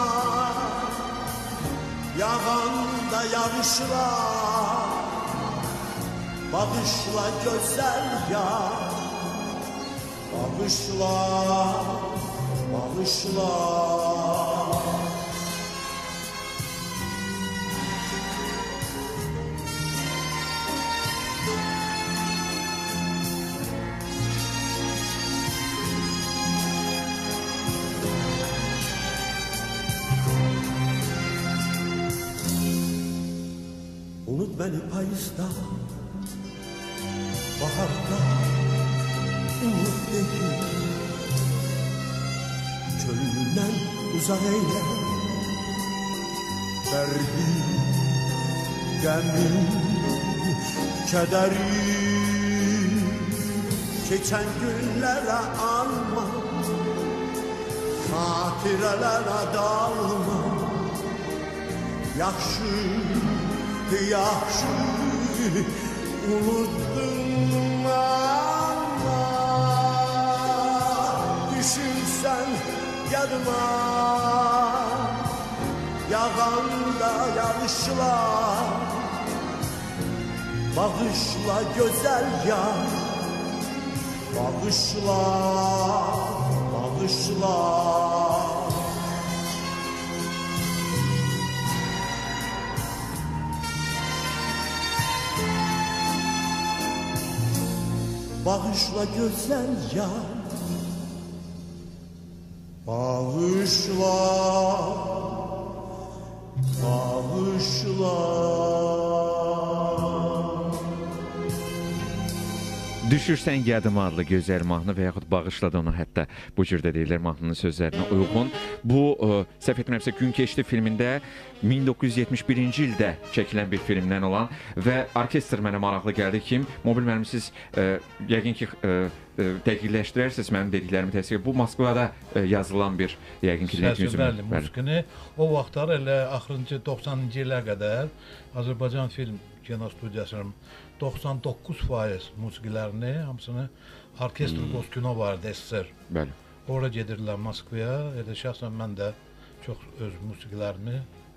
yağanda yağışlar, bağışla gözəl yar, bağışla, bağışla. Unut beni payızda, baharda, unut dedi. Çölünden uzak eyle, derdi, gemi, kederi. Geçen günlere alma, hatirelere dalma, yaxşı. Yaxşı unutdum ama düşürsən yadıma, yağanda yağışlar, bağışla gözəl yar, bağışla, bağışla. Bağışla gözəl yar, bağışla, bağışla. Düşürsən yadıma adlı gözəl mahnı və yaxud bağışla da onu, hətta bu cürdə deyirlər mahnının sözlərinə uyğun. Bu, ə, səhv etmirəmsə, Gün keçdi filmində min doqquz yüz yetmiş birinci ildə çəkilən bir filmdən olan və orkestr mənə maraqlı gəldi ki, mobil müəllim, siz ə, yəqin ki, ə, ə, dəqiqləşdirərsiniz mənim dediklərimi təsvir. Bu Moskvada ə, yazılan bir yəqin ki, Səsverli musiqini o vaxtlar elə axırıncı doxsanıncı ilə qədər Azərbaycan Film Kinostudiyasının doxsan doqquz faiz musiqilərini, hamısını orkestr hmm. Qoskino vardı, S S R. Bəli. Orada gedirlər Moskvaya. Elə şəxsən mən də çox öz musiqilərimi,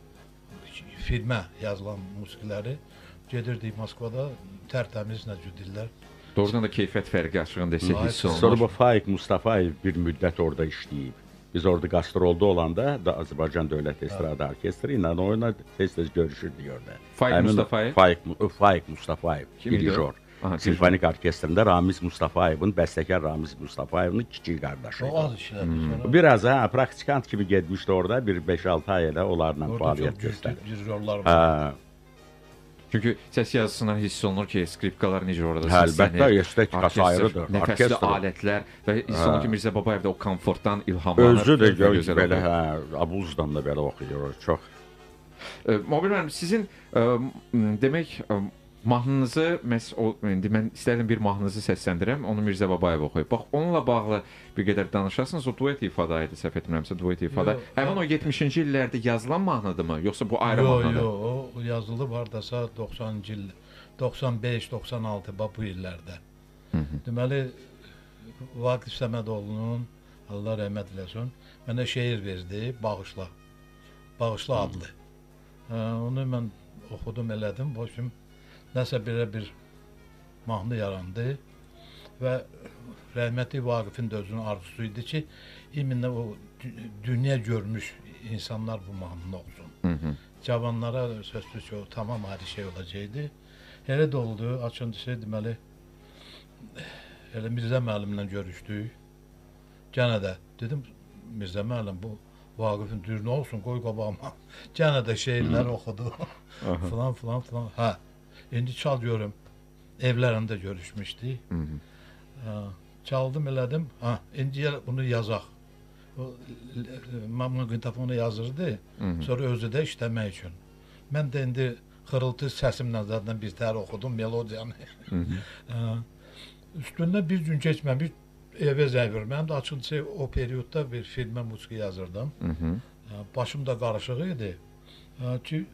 filmə yazılan musiqiləri gedirdik Moskvada, tərtəmiz necə deyirlər. Doğrudan da keyfiyyət fərqi açığın desək hiss olunur. Sonra bu Faik Mustafayev bir müddət orada işləyib. Biz orada qastrolda olanda da Azərbaycan Dövlət Estrada Orkestri ilə oyuna tez-tez görüşürdük orada. Faik Mustafayev? Faik, Faik Mustafayev, dirijor. Simfonik orkestrində Ramiz Mustafayevin, bəstəkar Ramiz Mustafayevin kiçik qardaşı. O az işlədi. Hmm. Biraz ha, praktikant kimi getmişdi orada, bir beş altı ay elə onlarla fəaliyyət göstərdi. Dirijorlar var. Çünki səs yazısından hiss olunur ki, skripkalar necə orada səslənir. Əlbəttə, estetikası ayrıdır. Nəfəsli alətlər və hiss olunur ki, Mirzə Babayev də o komfortdan ilhamlanır. Özü də gözəl belə, hə, Abuzdan da belə oxuyur, çox. Mobil müəllim, sizin demək mahnınızı, indi mən istərdim bir mahnınızı səsləndirəm, onu Mirzə Babayev oxuyub. Bax, onunla bağlı bir qədər danışarsınız, o duet ifada idi, səhv etmirəmsə, duet ifada. Həmin o yetmişinci illərdə yazılan mahnıdırmı, yoxsa bu ayrı mahnıdır? Yox, yox, o yazılıb hardasa doxsanıncı il, doxsan beş doxsan altı bu illərdə. Deməli, Vaqif Səmədoğlu'nun, Allah rəhmət eləsin, mənə şeir verdi, Bağışla, Bağışla adlı. Onu mən oxudum, elədim, boşum. Nəsə belə bir mahnı yarandı və rəhmətli Vaqifin də özünün arzusu idi ki, iminlə o dünya görmüş insanlar bu mahnını oxusun. Hı -hı. Cavanlara sözsüz ki, o tamam ayrı şey olacaqdı. Elə də oldu, açıncısı deməli, elə Mirzə müəllimlə görüşdük. Gənə də dedim, Mirzə müəllim, bu Vaqifin düzünə olsun, qoy qabağıma. Gənə də şeirlər oxudu, filan filan filan. Hə. İndi çal görüm, evlərində görüşmüşdük. Çaldım, elədim, ha, indi bunu yazaq. Maqnitofonu yazırdı, sonra özü də işləmək üçün. Mən də indi xırıltı səsimlə zaten bir tər oxudum, melodiyanı. Üstündə bir gün keçməmiş evə zəng verir. Mənim də açıncı o periyodda bir filmə musiqi yazırdım. Başım da qarışıq idi. Ki,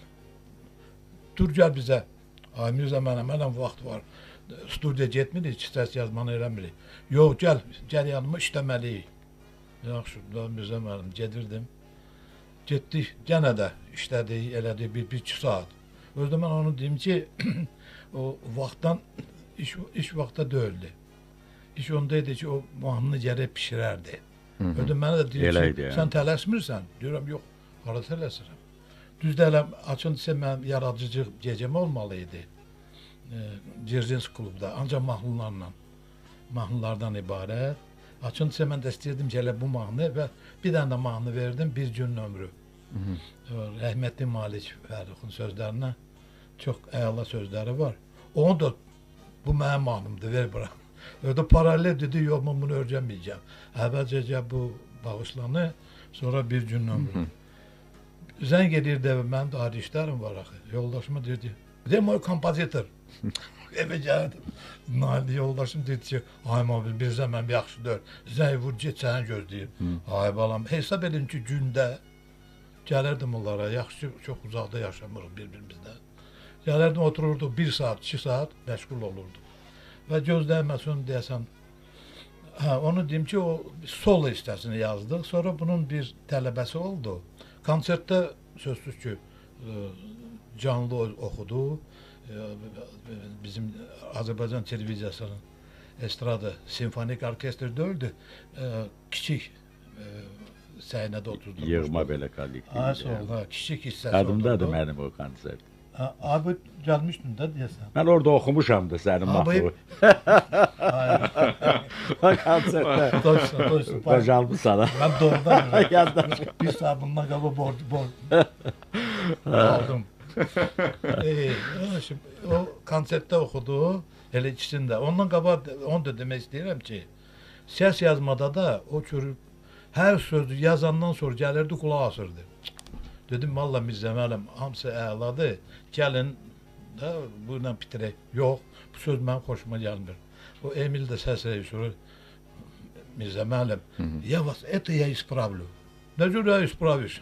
dur gəl bizə. Ay Mirzə mənəm, mənəm vaxt var. Studiya getmirik, səs yazmanı eləmirik. Yox, gəl, gəl yanıma işləməliyik. Yaxşı, Mirzə mənim, gedirdim. Getdik, gənə də işlədik, elədik bir, bir iki saat. Özdə mən onu deyim ki, o vaxtdan, iş, iş vaxtda deyildi. İş ondaydı ki, o mahnını gərək pişirərdi. Özdə mənə də deyir ki, sən tələsmirsən? Deyirəm, yox, hara tələsirəm. Düzdür, elə açıncısı mənim yaradıcı gecəm olmalı idi. Cerzinsk klubda, ancaq mahnılarla, mahnılardan ibarət. Açıncısı mən də istəyirdim ki, elə bu mahnı və bir dənə də mahnı verdim, Bir Günün Ömrü. Rəhmətli Malik Fərruxun sözlərinə çox əla sözləri var. Onu da, bu mənim mahnımdır, ver bura. Ödə paralel dedi, yox, mən bunu öyrənməyəcəm. Əvvəlcə bu bağışlanı, sonra Bir Günün Ömrü. Zəng edirdi evə, mənim də ayrı işlərim var axı. Yoldaşıma deyirdi, deyəm o kompozitor. Evə gəldim. Nail yoldaşım deyirdi ki, ay mobil, bir zəmən yaxşı deyil. Zəng vur, get səni gözləyir. Ay balam, hesab edin ki, gündə gəlirdim onlara, yaxşı, çox uzaqda yaşamırıq bir-birimizdən. Gəlirdim, otururduq bir saat, iki saat məşğul olurduq. Və gözləməsin deyəsən, hə, onu deyim ki, o solo hissəsini yazdıq. Sonra bunun bir tələbəsi oldu. Konsertdə sözsüz ki, canlı oxudu. Bizim Azərbaycan televiziyasının estrada simfonik orkestr deyildi. Kiçik səhnədə oturdu. Yığma belə kollektiv. Kiçik hissəsi. Adımdadır mənim o konsert. Abi gəlmişdin də deyəsən. Mən orada oxumuşam da sənin mahnını. Konsertdə. Doysun, doysun. Bacalmışsan. Mən doğrudan bir saat bundan qabaq borcu aldım. O konsertdə oxudu. Elə ikisini də. Ondan qabaq onu da demək istəyirəm ki, səs yazmada da o cür hər sözü yazandan sonra gəlirdi, qulaq asırdı. Dedim, valla Mirzə müəllim, hamısı əladır, gəlin də bununla bitirək. Yox, bu söz mənim xoşuma gəlmir. O Emil də səs rejissoru, Mirzə müəllim, ya vas, это я исправлю. Nə cür ya исправишь?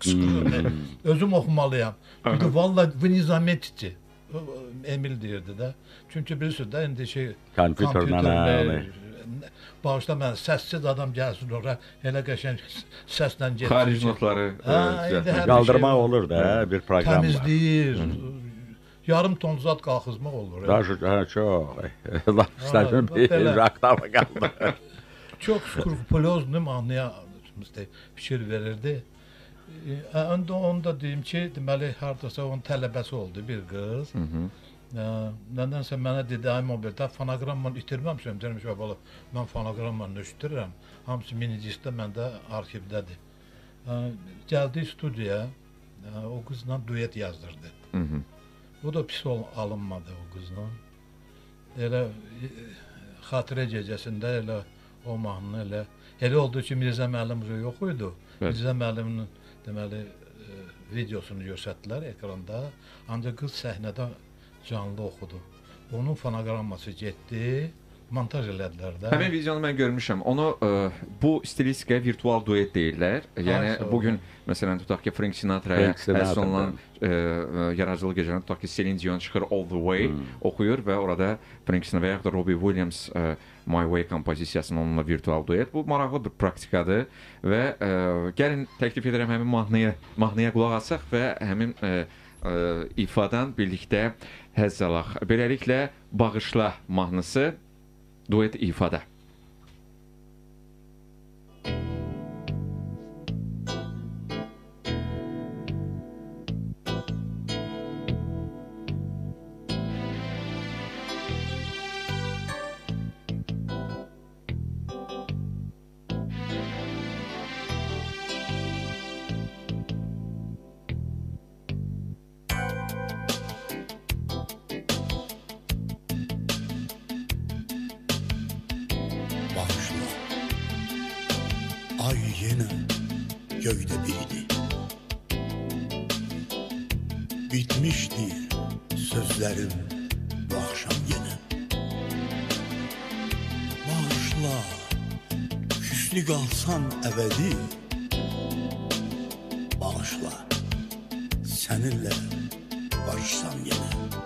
Özüm oxumalıyam. Dedi, valla, вы не заметите. Emil deyirdi də. Çünki bilirsiniz də, indi şey, kompüterlə, bağışda mən səssiz adam gəlsin ora, elə qəşəng səslə getsin. Xaric notları qaldırmaq olur da, bir proqram var. Təmizləyir, yarım ton zat qalxızmaq olur. Daha çox, Allah istədim bir raktava qaldı. Çox skrupulozlu mahnıya fikir verirdi. Onda onu da deyim ki, deməli, haradasa onun tələbəsi oldu bir qız. Nədənsə mənə dedi, ay mobildə fonogrammanı itirməmişəm, demiş, bala, mən fonogrammanı eşitirirəm. Hamısı minicistdə məndə arxivdədir. Gəldi studiyaya, o qızla duet yazdırdı. Bu da pis alınmadı o qızla. Elə xatirə gecəsində elə o mahnı elə, elə oldu ki, Mirzə müəllim yox idi. Mirzə müəllimin deməli, videosunu göstərdilər ekranda, ancaq qız səhnədə canlı oxudu. Onun fonogramması getdi, montaj elədilər də. Həmin videonu mən görmüşəm. Onu ə, bu stilistikaya virtual duet deyirlər. Yəni Aysa, bugün məsələn tutaq ki, Frank Sinatra-ya həsr olunan yaradıcılıq gecələrini tutaq ki, Celine Dion çıxır All the Way hmm. oxuyur və orada Frank Sinatra və yaxud da Robbie Williams ə, My Way kompozisiyasının onunla virtual duet. Bu maraqlı bir praktikadır və ə, gəlin təklif edirəm həmin mahnıya, mahnıya qulaq asaq və həmin ə, ə, ifadan birlikdə həzz alaq. Beləliklə Bağışla mahnısı duet ifada. Ay yenə göydə biridi. Bitmişdi sözlərim bu axşam yenə. Bağışla, küslü qalsam əbədi. Bağışla, səninlə barışsam yenə.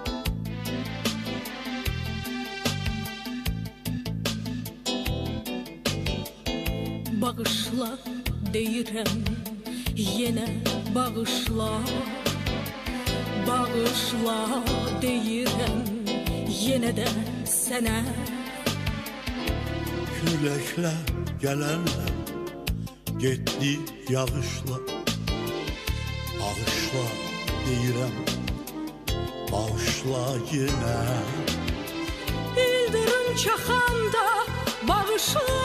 Bağışla deyirəm, yenə bağışla. Bağışla deyirəm, yenə də sənə. Küləklə gələnlər getdi yağışla. Bağışla deyirəm, bağışla yenə. İldırım çaxanda bağışla.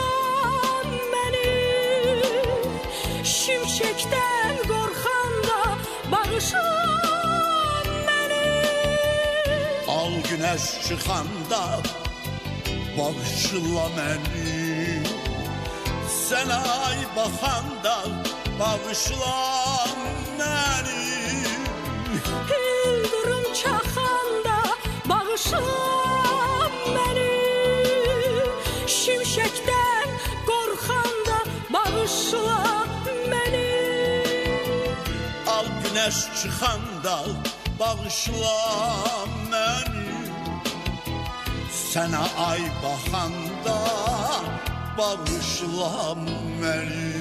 Şimşəkdən qorxanda bağışla məni. Al günəş çıxanda bağışla məni. Sənə ay baxanda bağışla məni. İldırım çaxanda bağışla məni. Şimşəkdən qorxanda bağışla. Günəş çıxanda bağışla məni. Sənə ay baxanda bağışla məni.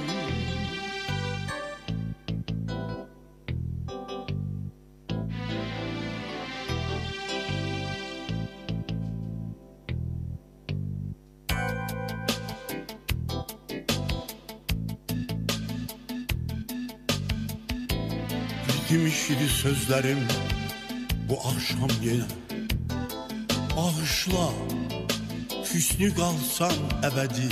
Bitmişdi sözlərim bu axşam yenə. Bağışla, küslü qalsam əbədi.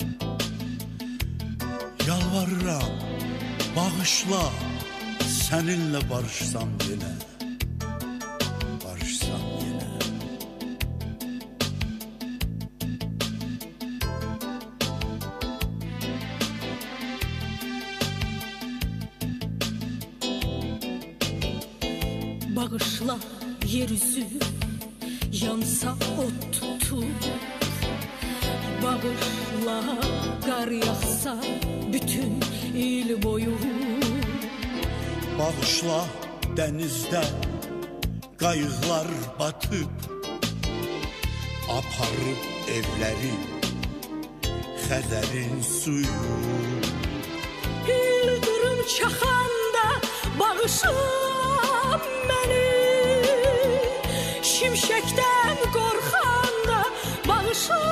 Yalvarıram, bağışla, səninlə barışsam yenə. Barışsam yenə. bağışla yeryüzü, yansa ot tutur. Bağışla qar yağsa bütün il boyu. Bağışla dənizdə qayıqlar batıb, aparıb evləri Xəzərin suyu. İldırım çaxanda bağışla məni, şimşəkdən qorxanda bağışla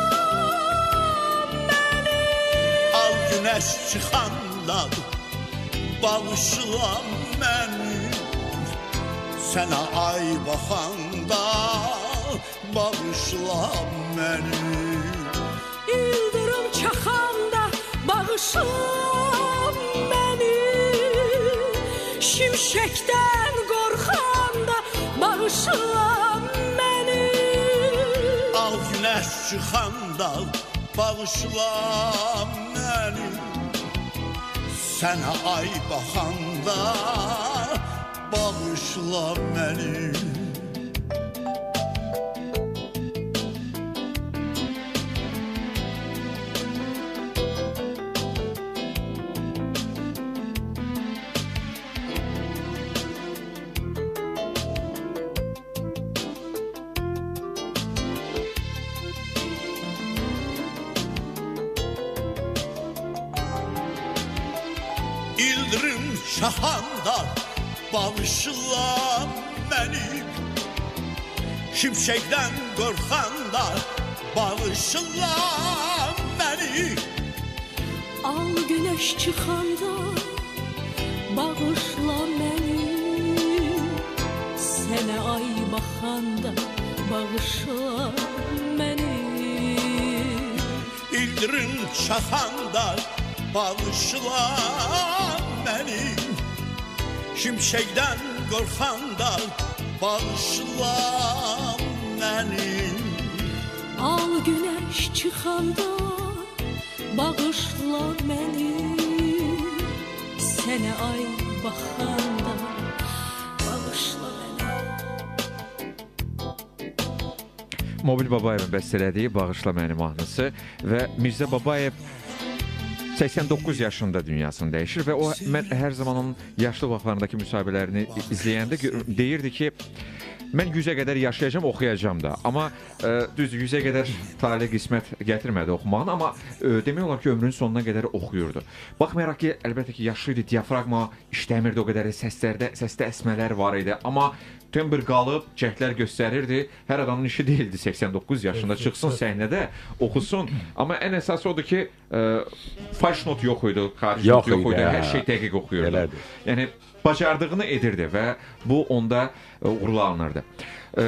məni. Al günəş çıxanda bağışla məni, sənə ay baxanda bağışla məni. İldırım çaxanda bağışla məni, şimşəkdən qorxanda bağışla məni. Al günəş çıxanda bağışla məni, sənə ay baxanda bağışla məni. İldırım çaxanda bağışla məni, şimşəkdən qorxanda bağışla məni. Al günəş çıxanda bağışla məni, sənə ay baxanda bağışla məni. İldırım çaxanda bağışla məni, şimşəkdən qorxanda bağışla məni. Al günəş çıxanda bağışla məni, sənə ay baxanda bağışla məni. Mobil Babayevin bəstələdiyi Bağışla məni mahnısı və Mirzə Babayev səksən doqquz yaşında dünyasını dəyişir və o mən hər zaman onun yaşlı vaxtlarındakı müsahibələrini izləyəndə deyirdi ki, mən yüzə qədər yaşayacağam, oxuyacağam da. Amma e, düz yüzə qədər talih qismət gətirmədi oxumağını, amma e, demək olar ki, ömrünün sonuna qədər oxuyurdu. Baxmayaraq ki, əlbəttə ki, yaşlı idi, diafraqma işləmirdi o qədər, səslərdə, səsdə əsmələr var idi, amma tembr qalıb, cəhdlər göstərirdi. Hər adamın işi deyildi səksən doqquz yaşında çıxsın səhnədə, oxusun. Amma ən əsası odur ki, e, falş not yox idi, xarici not yox idi, hər şey dəqiq oxuyurdu. Elədir. Yəni, bacardığını edirdi və bu onda e, uğurlanırdı. E,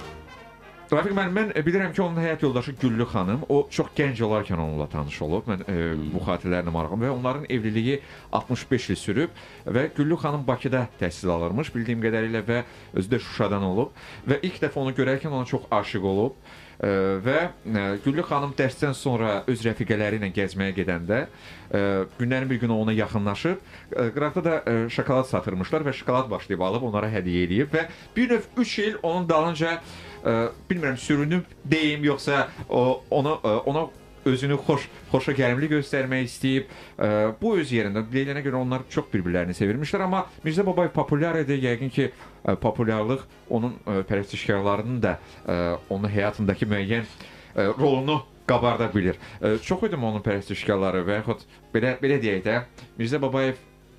Rafiq, mən, mən bilirəm ki, onun həyat yoldaşı Güllü xanım, o çox gənc olarkən onunla tanış olub. Mən e, bu xatirələrinə maraqım və onların evliliyi altmış beş il sürüb və Güllü xanım Bakıda təhsil alırmış, bildiyim qədərilə və özü də Şuşadan olub və ilk dəfə onu görərkən ona çox aşiq olub. Ə, və ə, Güllü xanım dərsdən sonra öz rəfiqələri ilə gəzməyə gedəndə ə, günlərin bir günü ona yaxınlaşıb, ə, qıraqda da ə, şokolad satırmışlar və şokolad başlayıb alıb onlara hədiyyə edib və bir növ üç il onun dalınca ə, bilmirəm sürünüb deyim yoxsa o, ona, ə, ona özünü xoş, xoşa gəlimli göstərmək istəyib. Ə, bu öz yerində, deyilənə görə onlar çox bir-birlərini sevirmişlər, amma Mirzə Babayev populyar idi, yəqin ki, ə, populyarlıq onun ə, pərəstişkarlarının da ə, onun həyatındakı müəyyən ə, rolunu qabarda bilir. Ə, çox idi onun pərəstişkarları və yaxud belə, belə deyək də, Mirzə Babayev,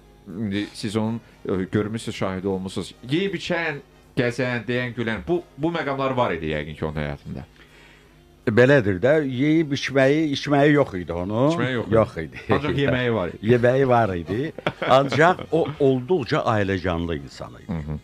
siz onun ə, görmüsünüz, şahidi olmuşsunuz, yeyib içən, gəzən, deyən, gülən, bu, bu məqamlar var idi yəqin ki, onun həyatında. Belədir də, yeyib içməyi, içməyi yox idi onun. İçməyi yox, yox idi. Ancaq yeməyi var idi. Yeməyi var idi. Ancaq o olduqca ailəcanlı insan idi. Hı -hı.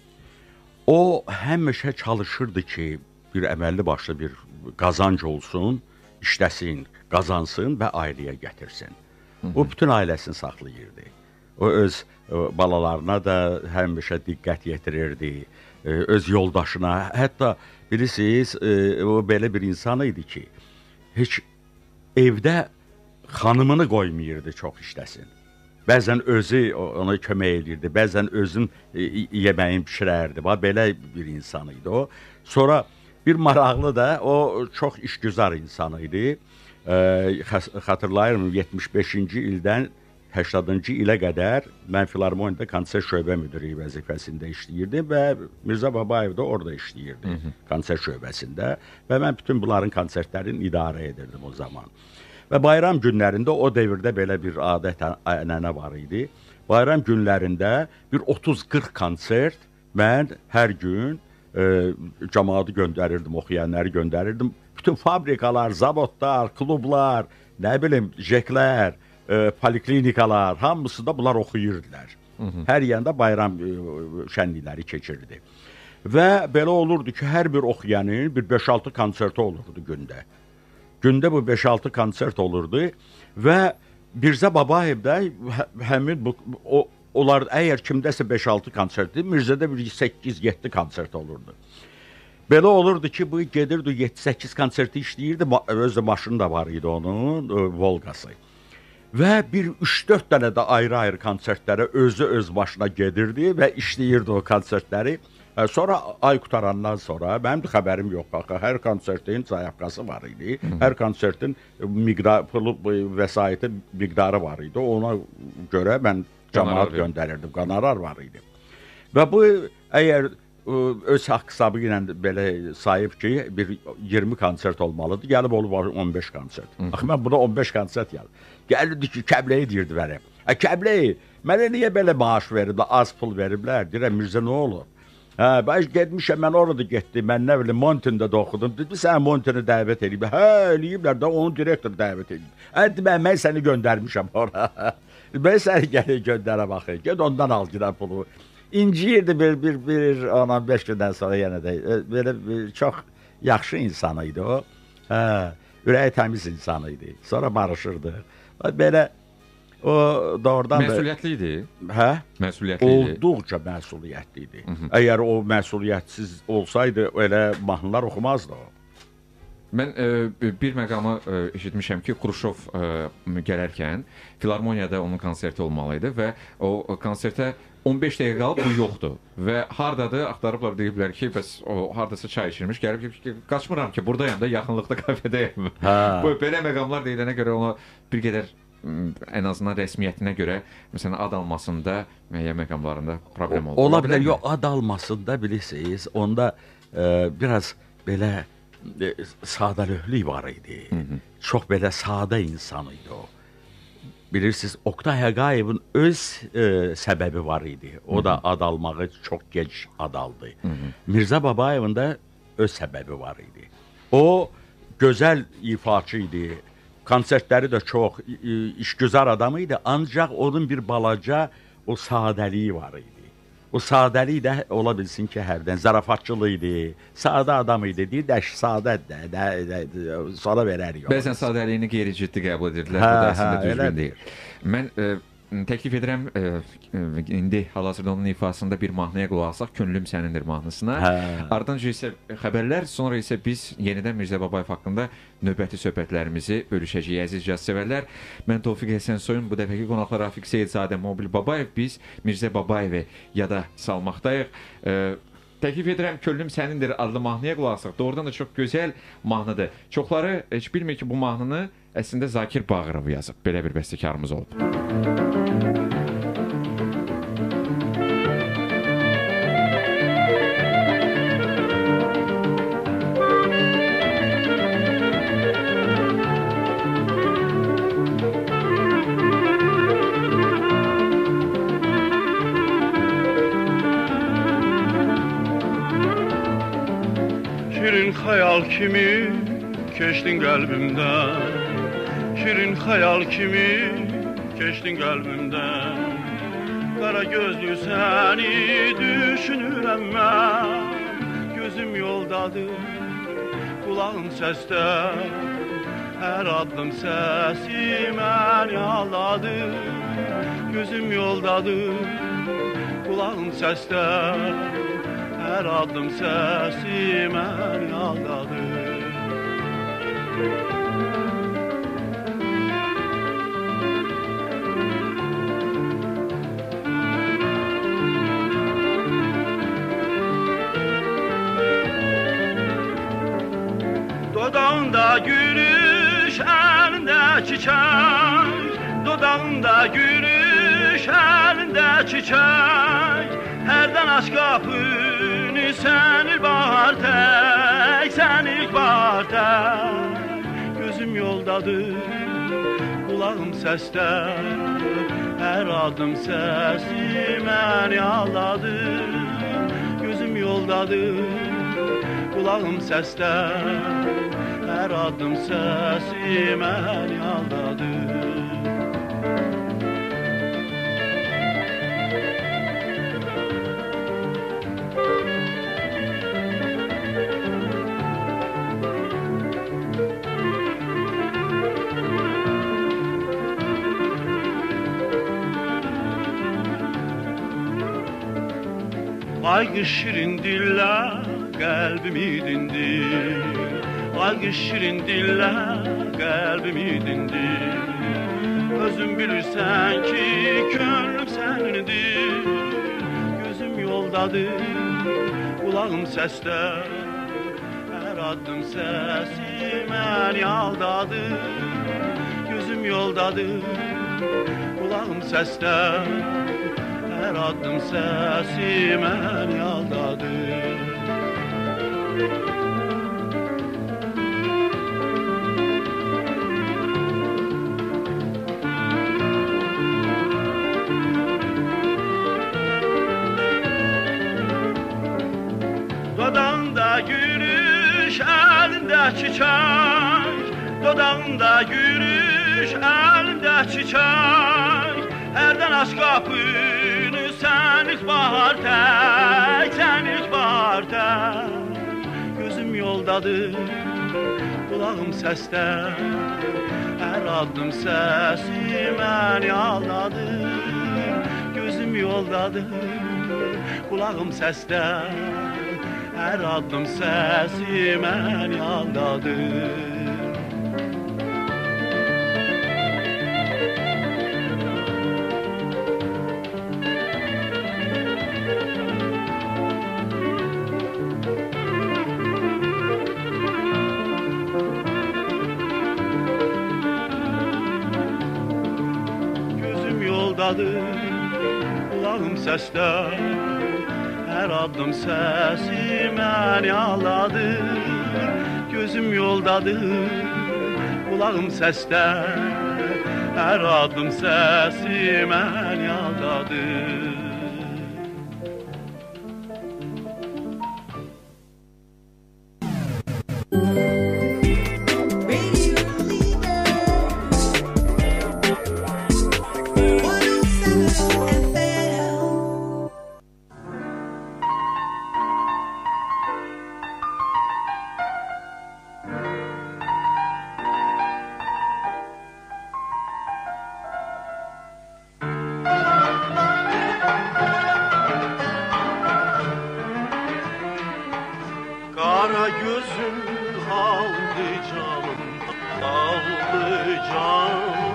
O həmişə çalışırdı ki, bir əməlli başlı bir qazanc olsun, işləsin, qazansın və ailəyə gətirsin. Hı -hı. O bütün ailəsini saxlayırdı. O öz o, balalarına da həmişə diqqət yetirirdi, öz yoldaşına, hətta bilirsiniz, o belə bir insan idi ki, heç evdə xanımını qoymayırdı çox işləsin. Bəzən özü ona kömək edirdi, bəzən özün yeməyin bişirərdi. Belə bir insan idi o. Sonra bir maraqlı da, o çox işgüzar insan idi. Xatırlayıram, yetmiş beşinci ildən səksəninci ilə qədər mən Filarmoniyada konsert şöbə müdiri vəzifəsində işləyirdim və Mirzə Babayev də orada işləyirdi, konsert şöbəsində və mən bütün bunların konsertlərini idarə edirdim o zaman. Və bayram günlərində o dövrdə belə bir adət, ənənə var idi. Bayram günlərində bir otuz qırx konsert mən hər gün e, cəmaatı göndərirdim, oxuyanları göndərirdim. Bütün fabrikalar, zavodlar, klublar, nə bilim, jeklər, e, poliklinikalar, hamısı da bunlar oxuyurdular. Hı -hı. Hər yanda bayram e, şənlikləri keçirdi. Və belə olurdu ki, hər bir oxuyanın bir beş altı konserti olurdu gündə. Gündə bu beş altı konsert olurdu və Mirzə Babayev də hə, həmin bu o, onlar əgər kimdəsə beş altı konsertdir, Mirzədə bir səkkiz yeddi konsert olurdu. Belə olurdu ki, bu gedirdi yeddi səkkiz konserti işləyirdi, özü maşını da var idi onun, Volqası. Və bir üç dörd dənə də ayrı-ayrı konsertlərə özü öz başına gedirdi və işləyirdi o konsertləri. Sonra ay qutarandan sonra, mənim də xəbərim yox, baxı, hər konsertin zayafqası var idi, Hı -hı. hər konsertin miqdar, pulu, vəsaiti miqdarı var idi, ona görə mən cəmaat göndərirdim, qonorar var idi. Və bu, əgər öz haqq hesabı ilə belə sayıb ki, bir iyirmi konsert olmalıdır, gəlib olub on beş konsert. Axı, mən buna on beş konsert gəldim. Gəlirdi ki, Kəbləyi deyirdi mənə. Ə, Kəbləyi, mənə niyə belə maaş veriblər, az pul veriblər? Deyirəm, Mirzə, nə olur? Hə, baş getmişəm, mən orada getdim, mən nə bilim, Montində də oxudum. Dedi, sən Montini dəvət edib. Hə, eləyiblər də, onu direktor dəvət edib. Hə, mən, mən səni göndərmişəm ora. Mən səni gələk göndərə baxı. Ged ondan al girə pulu. İnciyirdi bir, bir, bir on beş gündən sonra yenə də. Belə bir, çox yaxşı insan idi o. Hə, ürəyi təmiz insan idi. Sonra barışırdı. Belə o doğrudan məsuliyyətli idi. Hə? Məsuliyyətli idi. Olduqca məsuliyyətli idi. Hı -hı. Əgər o məsuliyyətsiz olsaydı, elə mahnılar oxumazdı o. Mən e, bir məqamı e, eşitmişəm ki, Xruşov e, gələrkən Filarmoniyada onun konserti olmalı idi və o konsertə on beş dəqiqə qalıb, bu yoxdur. Və hardadır, axtarıblar, deyiblər ki, bəs o hardasa çay içirmiş, gəlib ki, qaçmıram ki, buradayam da, yaxınlıqda kafedəyəm. Bu, belə məqamlar deyilənə görə ona bir qədər ən azından rəsmiyyətinə görə, məsələn, ad almasında, müəyyən məqamlarında problem oldu. Ola bilər, yox, ad almasında bilirsiniz, onda e, biraz belə e, sadəlövhlük var idi. Hı -hı. Çox belə sadə insan idi o. Bilirsiniz, Oktay Həqayevin öz e, səbəbi var idi. O Hı -hı. da ad almağı çox gec ad aldı. Hı -hı. Mirzə Babayevin də öz səbəbi var idi. O, gözəl ifaçı idi. Konsertləri də çox işgüzar adam idi, ancaq onun bir balaca o sadəliyi var idi. O sadəlik də ola bilsin ki, hərdən zarafatçılı idi, sadə adam idi, deyir, dəş sadədir, sonra verərik. Bəzən sadəliyini qeyri-ciddi qəbul edirdilər, hə, bu da əslində hə, düzgün deyil. Mən e, təklif edirəm, e, indi hal-hazırda onun ifasında bir mahnıya qulaq alsaq, Könlüm Sənindir mahnısına. Hə. Ardınca isə xəbərlər, sonra isə biz yenidən Mirzə Babayev haqqında növbəti söhbətlərimizi bölüşəcəyik, əziz cazsevərlər. Mən Tofiq Həsənsoyun, bu dəfəki qonaqlar Rafiq Seyidzadə, Mobil Babayev, biz Mirzə Babayevi yada salmaqdayıq. E, Təklif edirəm, Könlüm Sənindir adlı mahnıya qulaq alsaq. Doğrudan da çox gözəl mahnıdır. Çoxları heç bilmir ki, bu mahnını əslində Zakir Bağırov yazıb. Belə bir bəstəkarımız olub. Şirin xəyal kimi keçdin qəlbimdən, şirin xəyal kimi keçdin qəlbimdən. Qara gözlü səni düşünürəm mən, gözüm yoldadır, qulağım səsdə. Hər addım səsi məni ağladır, gözüm yoldadır, qulağım səsdə. Hər addım səsi məni ağladır. gülüş, əlində çiçək, dodağında gülüş, əlində çiçək. Hərdən aç qapını, sən ilbahar tək, sən ilbahar tək. Gözüm yoldadır, qulağım səsdə, hər adım səsi məni aldadır. Gözüm yoldadır, qulağım səsdə, hər adım səsi məni aldadır. Ay qış şirin dillə qəlbimi dindir, ay qış şirin dillə qəlbimi dindir. Özün bilirsən ki, könlüm sənindir. Gözüm yoldadır, qulağım səsdə, hər addım səsi məni aldadır. Gözüm yoldadır, qulağım səsdə, hər addım səsi məni aldadır. Dodağında gülüş, əlində çiçək, dodağında gülüş, əlində çiçək. Hərdən aç qapını, sən ilkbahar tək, sən ilkbahar tək. Gözüm yoldadır, qulağım səsdə, hər addım səsi məni aldadır. Gözüm yoldadır, qulağım səsdə, hər addım səsi məni aldadır. Qulağım səsdə, hər addım səsi məni aldadır. Gözüm yoldadır, qulağım səsdə, hər addım səsi məni aldadır. Kara gözüm aldı canım, aldı canım.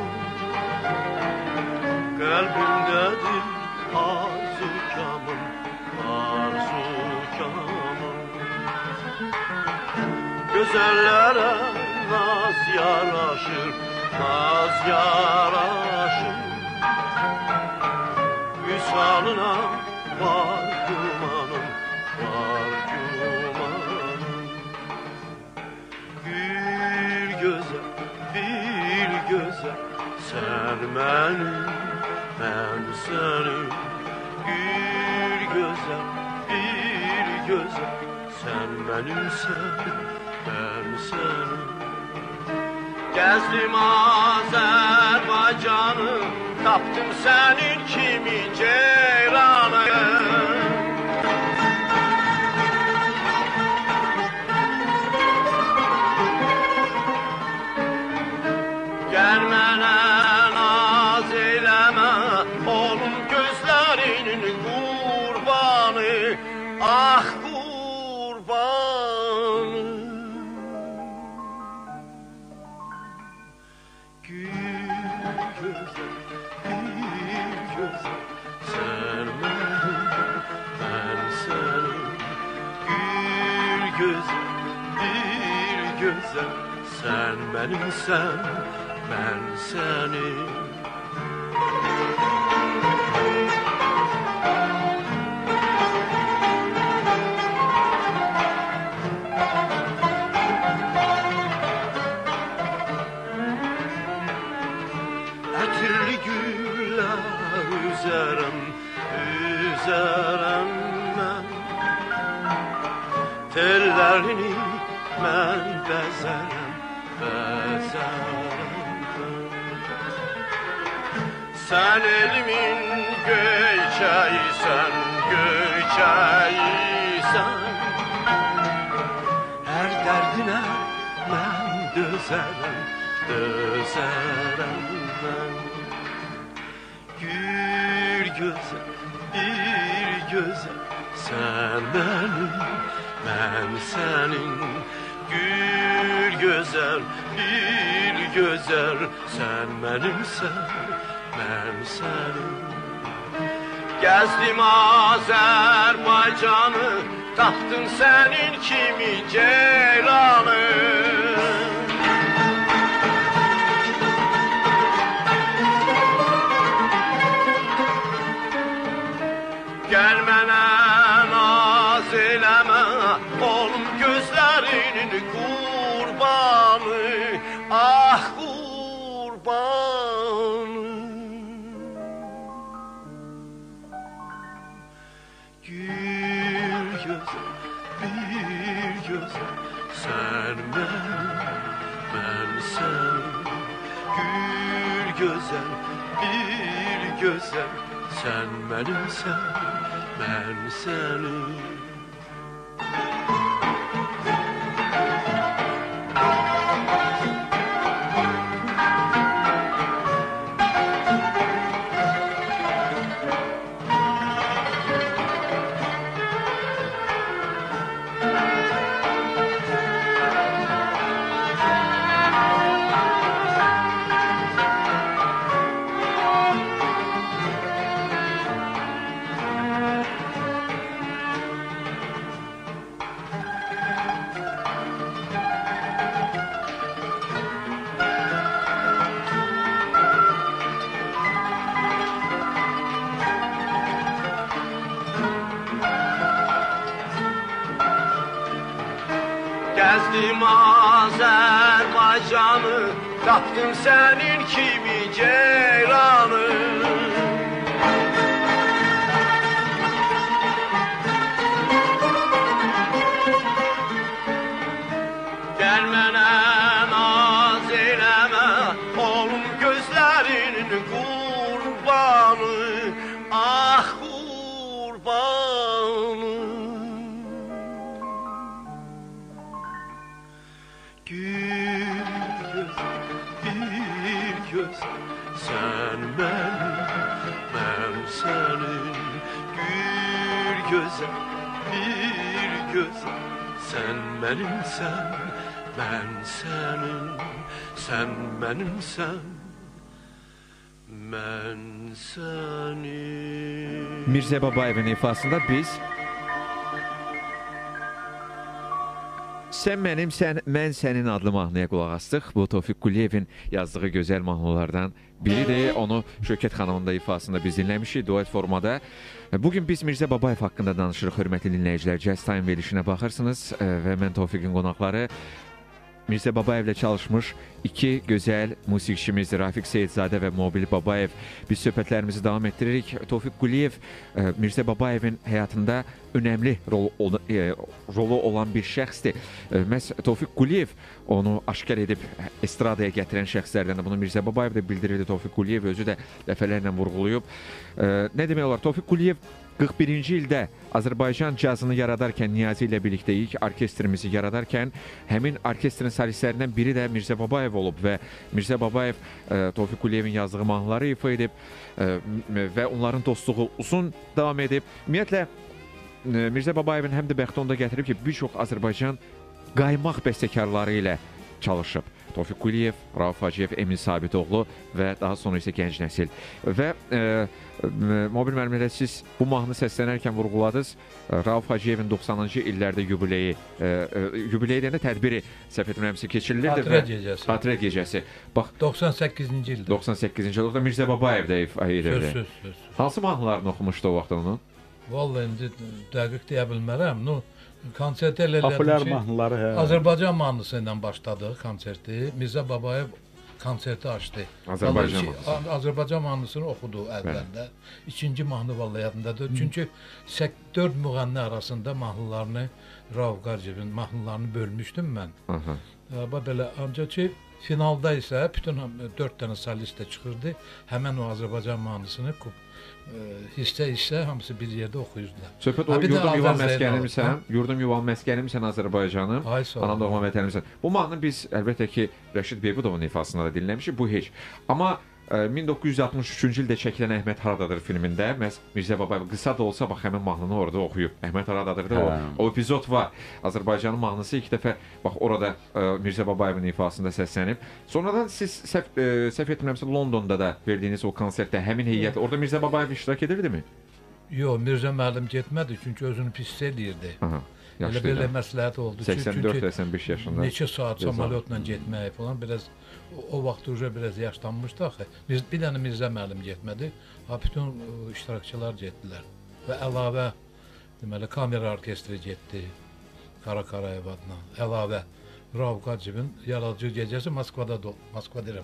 Kalbimdedir arzu kamım, arzu kamım. Gözellere naz yaraşır, naz yaraşır. Vüsalına var dumanım, var dumanım. Bir göze, bir göze sen benim, ben senin. Bir göze, bir göze sen benimsen, ben senin. Gezdim Azerbaycan'ı, tapdım senin kimi ceyranı. Gel mənə naz eyləmə, olum gözlərinin qurbanı, ah qurbanı. Gül gözə, bir gözə, sən mənim, mən sənin. Gül gözə, bir gözə, Sen benimsen, ben senin. Ətirli güller üzerem, üzerem ben. Tellerini ben bezerem, bezerem ben. Sen elimin göçeysen, göçeysen. Her derdine ben dözerem, dözerem ben. Gül güzel, bir güzel, sen benim, ben senin. Gül güzel, bir güzel, sen benimsen, ben senin. Gezdim Azerbaycan'ı, taptım senin kimi ceylanı. Gel mənə naz eləmə, oğlum gözlərinin qurbanı, ah qurbanı. Gül gözəl, bir gözəl, sən mənim, mən sənin. Gül gözəl, bir gözəl, sən mənimsən, mən sənin. Gezdim Azerbaycan'ı, taptım senin kimi ceylanı. Gel mənə naz eləmə, oğlum gözlərinin qurbanı, ah qurbanı. Gül gözəl, bir gözəl, sən mənim, mən sənin. Gül gözəl, bir gözəl, sən mənimsən, mən sənin. Sən mənimsən, mən sənin. Mirzə Babayevin ifasında biz Sən mənimsən, mən sənin adlı mahnıya qulaq astıq. Bu Tofiq Quliyevin yazdığı gözəl mahnılardan biridir. Onu Şökət xanımın da ifasında biz dinləmişik duet formada. Bugün biz Mirzə Babayev haqqında danışırıq, hörmətli dinləyicilər. Jazz Time verilişinə baxırsınız və mən Tofiqin qonaqları Mirzə Babayevlə çalışmış iki gözəl musiqiçimiz Rafiq Seyidzadə və Mobil Babayev. Biz söhbətlərimizi davam etdiririk. Tofiq Quliyev Mirzə Babayevin həyatında önəmli rol, rolu olan bir şəxsdir. Məhz Tofiq Quliyev onu aşkar edib estradaya gətirən şəxslərdən bunu Mirzə Babayev də bildirirdi. Tofiq Quliyev özü də dəfələrlə vurğulayıb. Nə demək olar? Tofiq Quliyev qırx birinci ildə Azərbaycan cazını yaradarkən, Niyazi ilə birlikdə ilk orkestrimizi yaradarkən, həmin orkestrin solistlərindən biri də Mirzə Babayev olub və Mirzə Babayev Tofiq Quliyevin yazdığı mahnıları ifa edib və onların dostluğu uzun davam edib. Ümumiyyətlə, Mirzə Babayevin həm də bəxti onda gətirib ki, bir çox Azərbaycan qaymaq bəstəkarları ilə çalışıb. Tofiq Quliyev, Rauf Hacıyev, Emin Sabitoğlu və daha sonra isə gənc nəsil. Və e, Mobil müəllim elə siz bu mahnı səslənərkən vurğuladınız. Rauf Hacıyevin doxsanıncı illərdə yubileyi, e, e, yubileyi deyəndə tədbiri səhv etmirəmsə keçirilirdi. Xatirə gecəsi. Xatirə gecəsi. Bax, doxsan səkkizinci ildə. doxsan səkkizinci ildə Mirzə Babayev də ifa edirdi. Söz, söz, söz. Hansı mahnılarını oxumuşdu o vaxt onu? Vallahi indi dəqiq deyə bilmərəm. No, konsert elə Populyar elədim ki, mahnıları, hə. Azərbaycan mahnısı ilə başladı konserti. Mirzə Babayev konserti açdı. Azərbaycan Vallahi mahnısı. iki- Azərbaycan mahnısını oxudu əvvəldə. İkinci mahnı vallahi yadımdadır. Çünki dörd müğənni arasında mahnılarını Rauf Hacıyevin mahnılarını bölmüşdüm mən. Aha. Bax belə, ancaq ki finalda isə bütün dörd dənə solist də çıxırdı. Həmin o Azərbaycan mahnısını hissə-hissə hamısı bir yerdə oxuyurdular. Söhbət o Ha, bir də yurdum yuvan Azər Zeynalov, məskənimsən, ha? yurdum yuvan məskənimsən Azərbaycanım, Ay, sağ ol. anam doğma vətənimsən. Bu mahnı biz əlbəttə ki Rəşid Beybudovun ifasında da dinləmişik, bu heç. Amma e, min doqquz yüz altmış üçüncü ildə çəkilən Əhməd Haradadır filmində məhz Mirzə Babayev qısa da olsa bax həmin mahnını orada oxuyub. Əhməd Haradadır da o, Hə. o epizod var. Azərbaycanın mahnısı ilk dəfə bax orada e, Mirzə Babayevin ifasında səslənib. Sonradan siz səhv e, səhv etmirəmsə Londonda da verdiyiniz o konsertdə həmin heyət orada Mirzə Babayev iştirak edirdimi? Yox, Mirzə müəllim getmədi çünki özünü pis hiss edirdi. Aha. Elə Yaşlı belə idi. məsləhət oldu ki, səksən dörd çünki səksən beş yaşında. neçə saat Cəza. samolyotla getmək falan biraz o, o vaxt uca biraz yaşlanmışdı axı. Biz bir dənə Mirzə müəllim getmədi. Ha bütün ə, iştirakçılar getdilər. Və əlavə deməli kamera orkestri getdi. Qara Qarayev adına. Əlavə Rauf Hacıyevin yaradıcı gecəsi Moskvada da, Moskva deyirəm.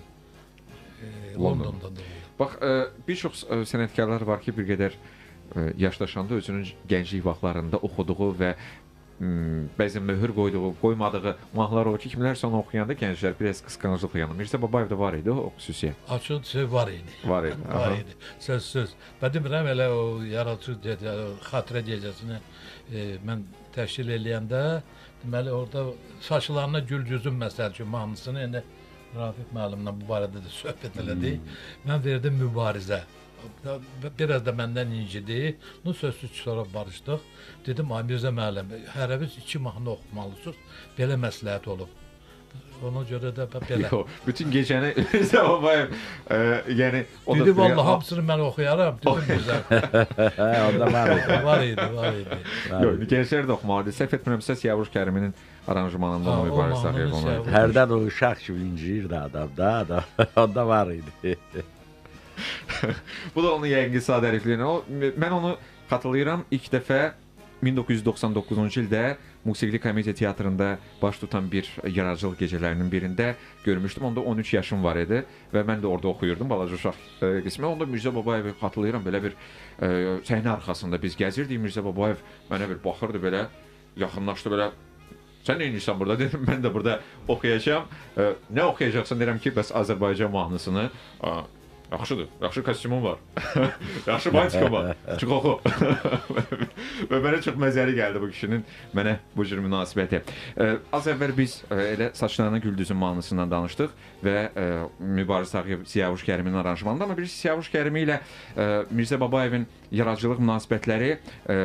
E, London. Londonda da oldu. Bax, e, bir çox e, sənətkarlar var ki, bir qədər e, yaşlaşanda özünün gənclik vaxtlarında oxuduğu və m, bəzən möhür qoyduğu, qoymadığı mahnılar olur ki, kimlər sonra oxuyanda gənclər biraz qısqanclıq yanır. Mirzə Babayev də var idi o xüsusiyyət. Açıq şey var idi. Var idi. Var Aha. idi. Söz söz. Mən demirəm elə o yaradıcı gecə, xatirə gecəsini e, mən təşkil eləyəndə deməli orada saçlarına gül cüzüm məsəl üçün mahnısını indi Rafiq müəllimlə bu barədə də söhbət elədik. Hmm. Mən verdim mübarizə. Biraz da məndən incidi. No sözsüz ki, sonra barışdıq. Dedim, ay Mirzə müəllim, hərəviz iki mahnı oxumalısınız. Belə məsləhət olub. Ona görə də belə. Yox, bütün gecəni Mirzə Babayev e, yəni o Dedi, vallahi hamısını mən oxuyaram. Dedim, Mirzə. Hə, onda var idi. Var idi, var idi. Yox, gənclər də oxumalıdır. Səhv etmirəmsə Siyavuş Kəriminin aranjmanında Ha, onu o mübariz mahnını Ağayev onu. Siyavuş- Hərdən o uşaq kimi inciyirdi adam da, adam. Onda var idi. Bu da onun yəqin ki sadəlifliyinə. O, mən onu xatırlayıram ilk dəfə min doqquz yüz doxsan doqquzuncu ildə Musiqili Komediya Teatrında baş tutan bir yaradıcılıq gecələrinin birində görmüşdüm. Onda on üç yaşım var idi və mən də orada oxuyurdum balaca uşaq e, qismi. Onda Mirzə Babayevi xatırlayıram belə bir e, səhnə arxasında biz gəzirdik. Mirzə Babayev mənə bir baxırdı belə, yaxınlaşdı belə. Sən nə edirsən burada? Dedim, mən də burada oxuyacağam. E, nə oxuyacaqsan deyirəm ki, bəs Azərbaycan mahnısını. A, yaxşıdır, yaxşı kostyumum var. yaxşı bayçıqam var. Çıx oxu. Və mənə çox məzəli gəldi bu kişinin mənə bu cür münasibəti. E, az əvvəl biz e, elə Saçlarına Güldüzün mahnısından danışdıq və e, Mübariz Ağayev Siyavuş Kərimin aranjmanında, amma bir Siyavuş Kərimi ilə e, Mirzə Babayevin yaradıcılıq münasibətləri e,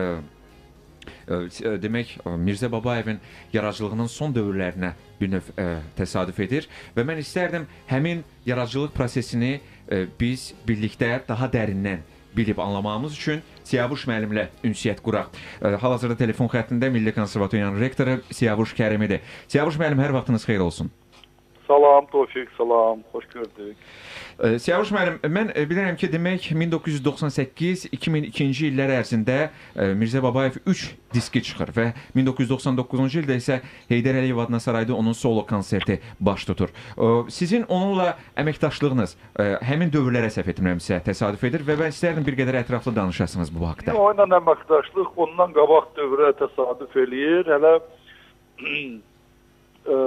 e, demək Mirzə Babayevin yaradıcılığının son dövrlərinə bir növ e, təsadüf edir və mən istərdim həmin yaradıcılıq prosesini e, biz birlikdə daha dərindən bilib anlamamız üçün Siyavuş müəllimlə ünsiyyət quraq. E, hal-hazırda telefon xəttində Milli Konservatoriyanın rektoru Siyavuş Kərimidir. Siyavuş müəllim, hər vaxtınız xeyir olsun. Salam Tofiq, salam, xoş gördük. E, Siyavuş müəllim, mən e, bilirəm ki, demək min doqquz yüz doxsan səkkiz iki min ikinci illər ərzində e, Mirzə Babayev üç diski çıxır və min doqquz yüz doxsan doqquzuncu ildə isə Heydər Əliyev adına sarayda onun solo konserti baş tutur. E, sizin onunla əməkdaşlığınız e, həmin dövrlərə səhv etmirəmsə təsadüf edir və mən istərdim bir qədər ətraflı danışasınız bu haqda. O ilə əməkdaşlıq ondan qabaq dövrə təsadüf eləyir. Hələ e,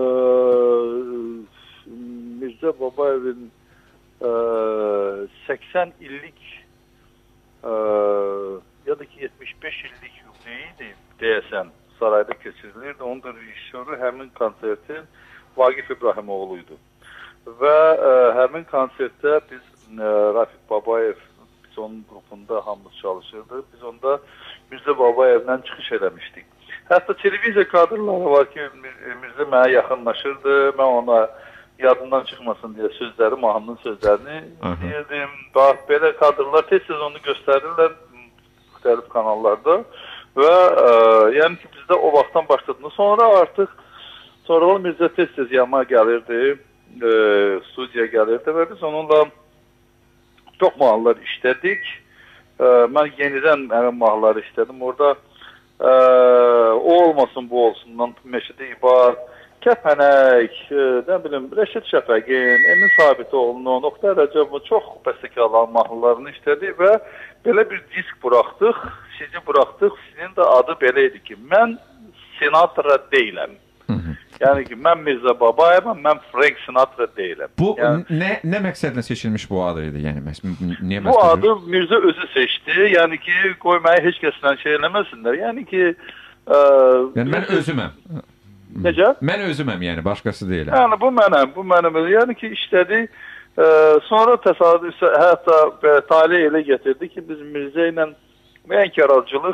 Mirzə Babayevin e, səksən illik e, ya da ki yetmiş beş illik yubileyi deyəsən sarayda keçirilirdi. Onun da rejissoru həmin konsertin Vaqif İbrahimoğlu'ydu. Və e, həmin konsertdə biz e, Rafiq Babayev, biz onun qrupunda hamımız çalışırdıq. Biz onda Mirzə Babayevlə çıxış eləmişdik. Hətta televiziya kadrları var ki, Mirzə mənə yaxınlaşırdı, mən ona yadından çıxmasın deyə sözləri, mahnının sözlərini deyirdim. Bax, belə kadrlar tez-tez onu göstərirlər müxtəlif kanallarda və e, yəni ki, bizdə o vaxtdan başladığında sonra artıq Sonralar Mirzə tez-tez yanıma gəlirdi, e, studiya gəlirdi və biz onunla çox mahnılar işlədik. E, mən yenidən həmin mahnıları işlədim. Orada e, o olmasın, bu olsundan Məşədi İbar, Kəpənək, e, nə bilim, Rəşid Şəfəqin, Emin Sabitoğlu'nun, Oqtay Rəcəbovun çox bəstəkarların mahnılarını işlədik və belə bir disk buraxdıq, C D buraxdıq. Sizin də adı belə idi ki, mən Sinatra deyiləm. Yəni ki, mən Mirzə Babayevəm, mən Frank Sinatra deyiləm. Bu yəni, nə, nə məqsədlə seçilmiş bu adı idi? Yəni, niyə bu adı Mirzə özü seçdi. Yəni ki, qoymayı heç kəslə şey eləməsinlər. Yəni ki... Ə, yəni, mən özüməm. Necə? Mən özüməm, yəni, başqası deyiləm. Yəni, bu mənəm, bu mənəm. Yəni ki, işlədi. Ə, sonra təsadüf, hətta talih elə getirdi ki, biz Mirzə ilə müənkərarcılıq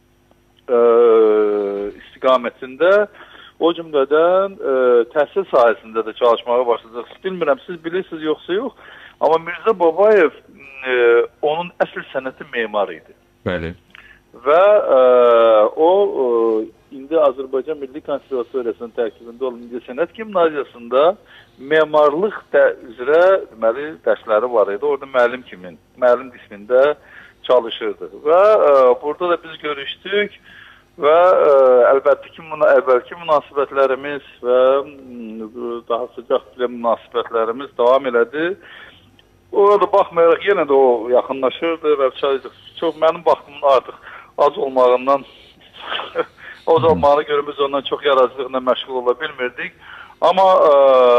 istiqamətində o cümlədən e, təhsil sahəsində də çalışmağa başladıq. Bilmirəm, siz bilirsiniz yoxsa yox. Amma Mirzə Babayev e, onun əsl sənəti memar idi. Bəli. Və e, o e, indi Azərbaycan Milli Konservatoriyasının tərkibində olan İndi Sənət Gimnaziyasında memarlıq də üzrə deməli dərsləri var idi. Orada müəllim kimi, müəllim qismində çalışırdı. Və e, burada da biz görüşdük. Və ə, əlbəttə ki, əvvəlki münasibətlərimiz və ə, daha sıcaq bilə münasibətlərimiz davam elədi. Orada baxmayaraq yenə də o yaxınlaşırdı və çox mənim vaxtımın artıq az olmağından az olmağına görə biz ondan çox yaradıcılıqla məşğul ola bilmirdik. Amma ə,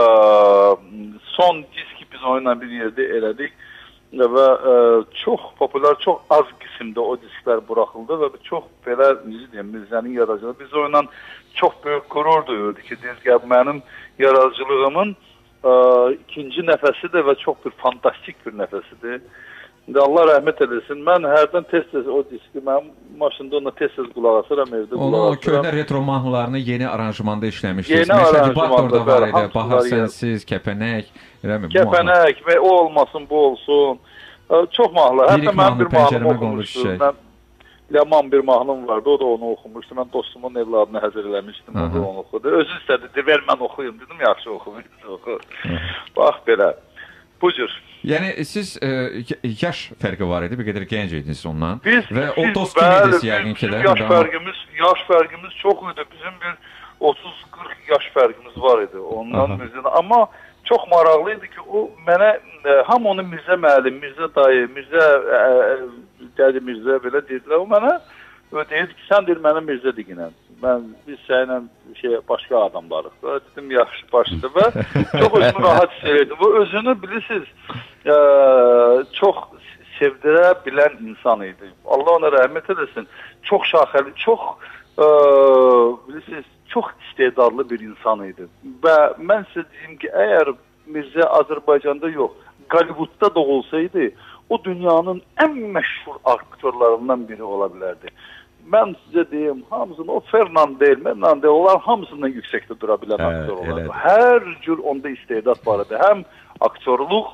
son diski biz onunla bir yerdə elədik. Və ə, çox populyar, çox az qismdə o disklər buraxıldı və çox belə, necə deyəm, Mirzənin yaradıcılığı. Biz onunla çox böyük qürur duyurdu ki, deyək, mənim yaradıcılığımın ə, ikinci nəfəsidir və çox bir fantastik bir nəfəsidir. İndi Allah rəhmət eləsin, mən hərdən tez-tez o diski, mənim maşında ona tez-tez qulaq asıram, evdə qulaq asıram. Onu köhnə retro mahnılarını yeni aranjmanda işləmişdiniz. Yeni aranjmanda, var idi, Bahar Sənsiz, Kəpənək, eləmi? Kəpənək və o olmasın, bu olsun. Çox mahnılar. Hətta mən bir mahnım oxumuşdum. Mən Ləman bir mahnım vardı, o da onu oxumuşdu. Mən dostumun evladını həzir eləmişdim, o da onu oxudu. Özü istədi, ver mən oxuyum, dedim, yaxşı oxuyum. Bax belə, bu cür. Yəni, siz ə, yaş fərqi var idi, bir qədər gənc idiniz ondan. Biz, və o biz, dost kimi idiniz yəqin ki də. Yaş fərqimiz, yaş fərqimiz çox idi. Bizim bir otuz qırx yaş fərqimiz var idi ondan. Amma çox maraqlı idi ki, o mənə, ham onu Mirzə müəllim, Mirzə dayı, Mirzə, dədi Mirzə belə dedilər. O mənə deyirdi ki, sən deyir, mənə Mirzə diginən. Mən, biz sənlə şey, başqa adamlarıq. Dedim, yaxşı, başladı və çox özümü rahat hiss bu özünü, bilirsiniz, ə, çox sevdirə bilən insan idi. Allah ona rəhmət edesin. Çox şaxəli, çox, ə, bilirsiniz, çox istedadlı bir insan idi. Və mən sizə deyim ki, əgər Mirzə Azərbaycanda yox, Hollywoodda doğulsaydı, o dünyanın ən məşhur aktörlarından biri ola bilərdi. Mən sizə deyim, hamısını, o Fernand deyil, Fernand deyil, onlar hamısından yüksəkdə dura bilən hə, aktör olardı. Hər cür onda istedad var idi. Həm aktörlük,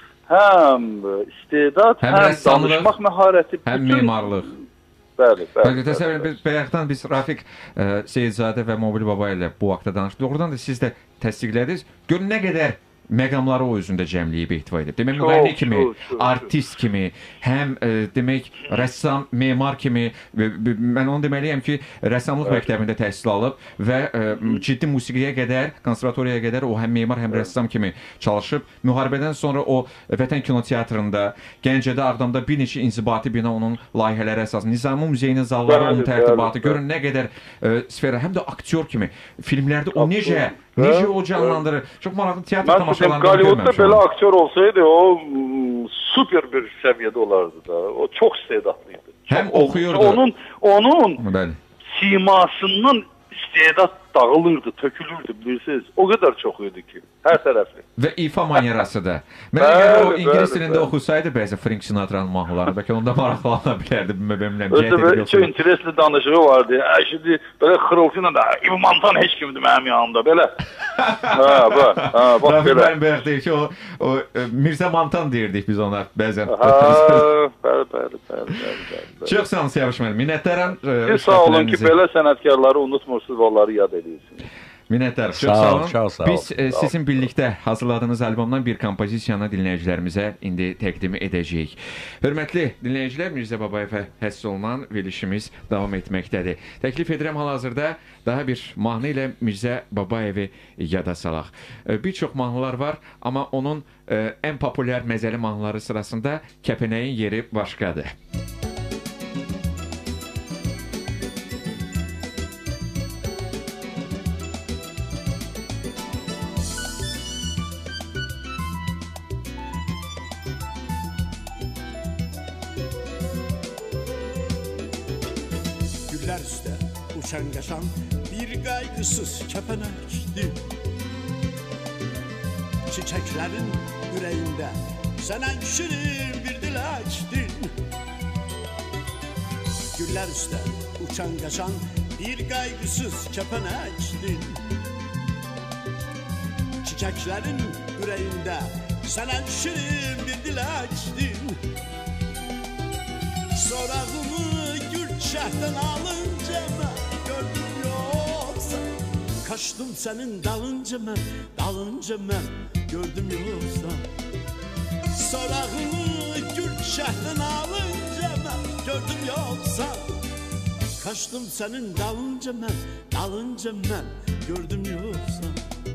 həm istedad, həm, həm danışmaq məharəti, həm memarlıq. Bəli, bəli. Təsəvvür edin, bayaqdan biz Rafiq ə, Seyidzadə və Mobil Baba ilə bu haqda danışdıq. Doğrudan da siz də təsdiqlədiniz. Görün nə qədər məqamları o özündə cəmləyib ehtiva edib. Demək, müğənni kimi, çox, çox, artist çox. kimi, həm e, demək, rəssam, memar kimi, e, mən onu deməliyəm ki, rəssamlıq evet. məktəbində təhsil alıb və e, ciddi musiqiyə qədər, konservatoriyaya qədər o həm memar, həm evet. rəssam kimi çalışıb. Müharibədən sonra o Vətən Kinoteatrında, Gəncədə, Ağdamda bir neçə inzibati bina onun layihələri əsasında, Nizami Muzeyinin zalları, onun tərtibatı, görün nə qədər e, sfera, həm də aktyor kimi filmlərdə o necə Necə o canlandırır? Çox maraqlı teatr tamaşalarında görməmişəm. Hollywoodda belə aktyor olsaydı, o super bir səviyyədə olardı da. O çox istedadlıydı. Həm çox, oxuyurdu. Onun, onun Bəli. simasından istedad dağılırdı, tökülürdü, bilirsiniz. O kadar çox idi ki, hər tərəfli. Və ifa manyerası da. Mən əgər o ingilis dilində oxusaydı bəzi Frank Sinatra'nın mahnılarını, bəlkə onda maraqlana bilərdi. Bilməm, Özdə belə çox interesli danışığı vardı. Şimdi belə xırıltıyla da İbn Mantan heç kimdir mənim yanımda, belə. Ha, bax, ha, bax Rafiq belə. müəllim bayaq ki, o, o Mirzə Mantan deyirdik biz ona bəzən. Ha, bəli, bəli, bəli, bəli. Çox sağ olun Siyavuş müəllim. Minnətdaram. Sağ olun ki, belə sənətkarları unutmursunuz, onları yad edirsiniz. Minnətdaram. Çox sağ olun. Çox sağ olun. Biz e, sizin birlikdə hazırladığınız albomdan bir kompozisiyanı dinləyicilərimizə indi təqdim edəcəyik. Hörmətli dinləyicilər, Mirzə Babayevə həsr olunan verilişimiz davam etməkdədir. Təklif edirəm hal-hazırda daha bir mahnı ilə Mirzə Babayevi yada salaq. E, bir çox mahnılar var, amma onun e, ən populyar məzəli mahnıları sırasında Kəpənəyin yeri başqadır. Güller üstə uçan qaşan bir qaygısız kəpənəkdir. Çiçəklərin ürəyində sənən şirin bir diləkdir. Güller üstə uçan qaşan bir qaygısız kəpənəkdir. Çiçəklərin ürəyində sənən şirin bir diləkdir. Sorağımı şəhdən alınca mən gördüm yoxsa, kaçdım sənin dalınca mən, dalınca mən gördüm yoxsa. Sorağını gül şəhdən alınca mən gördüm yoxsa, kaçdım sənin dalınca mən, dalınca mən gördüm yoxsa.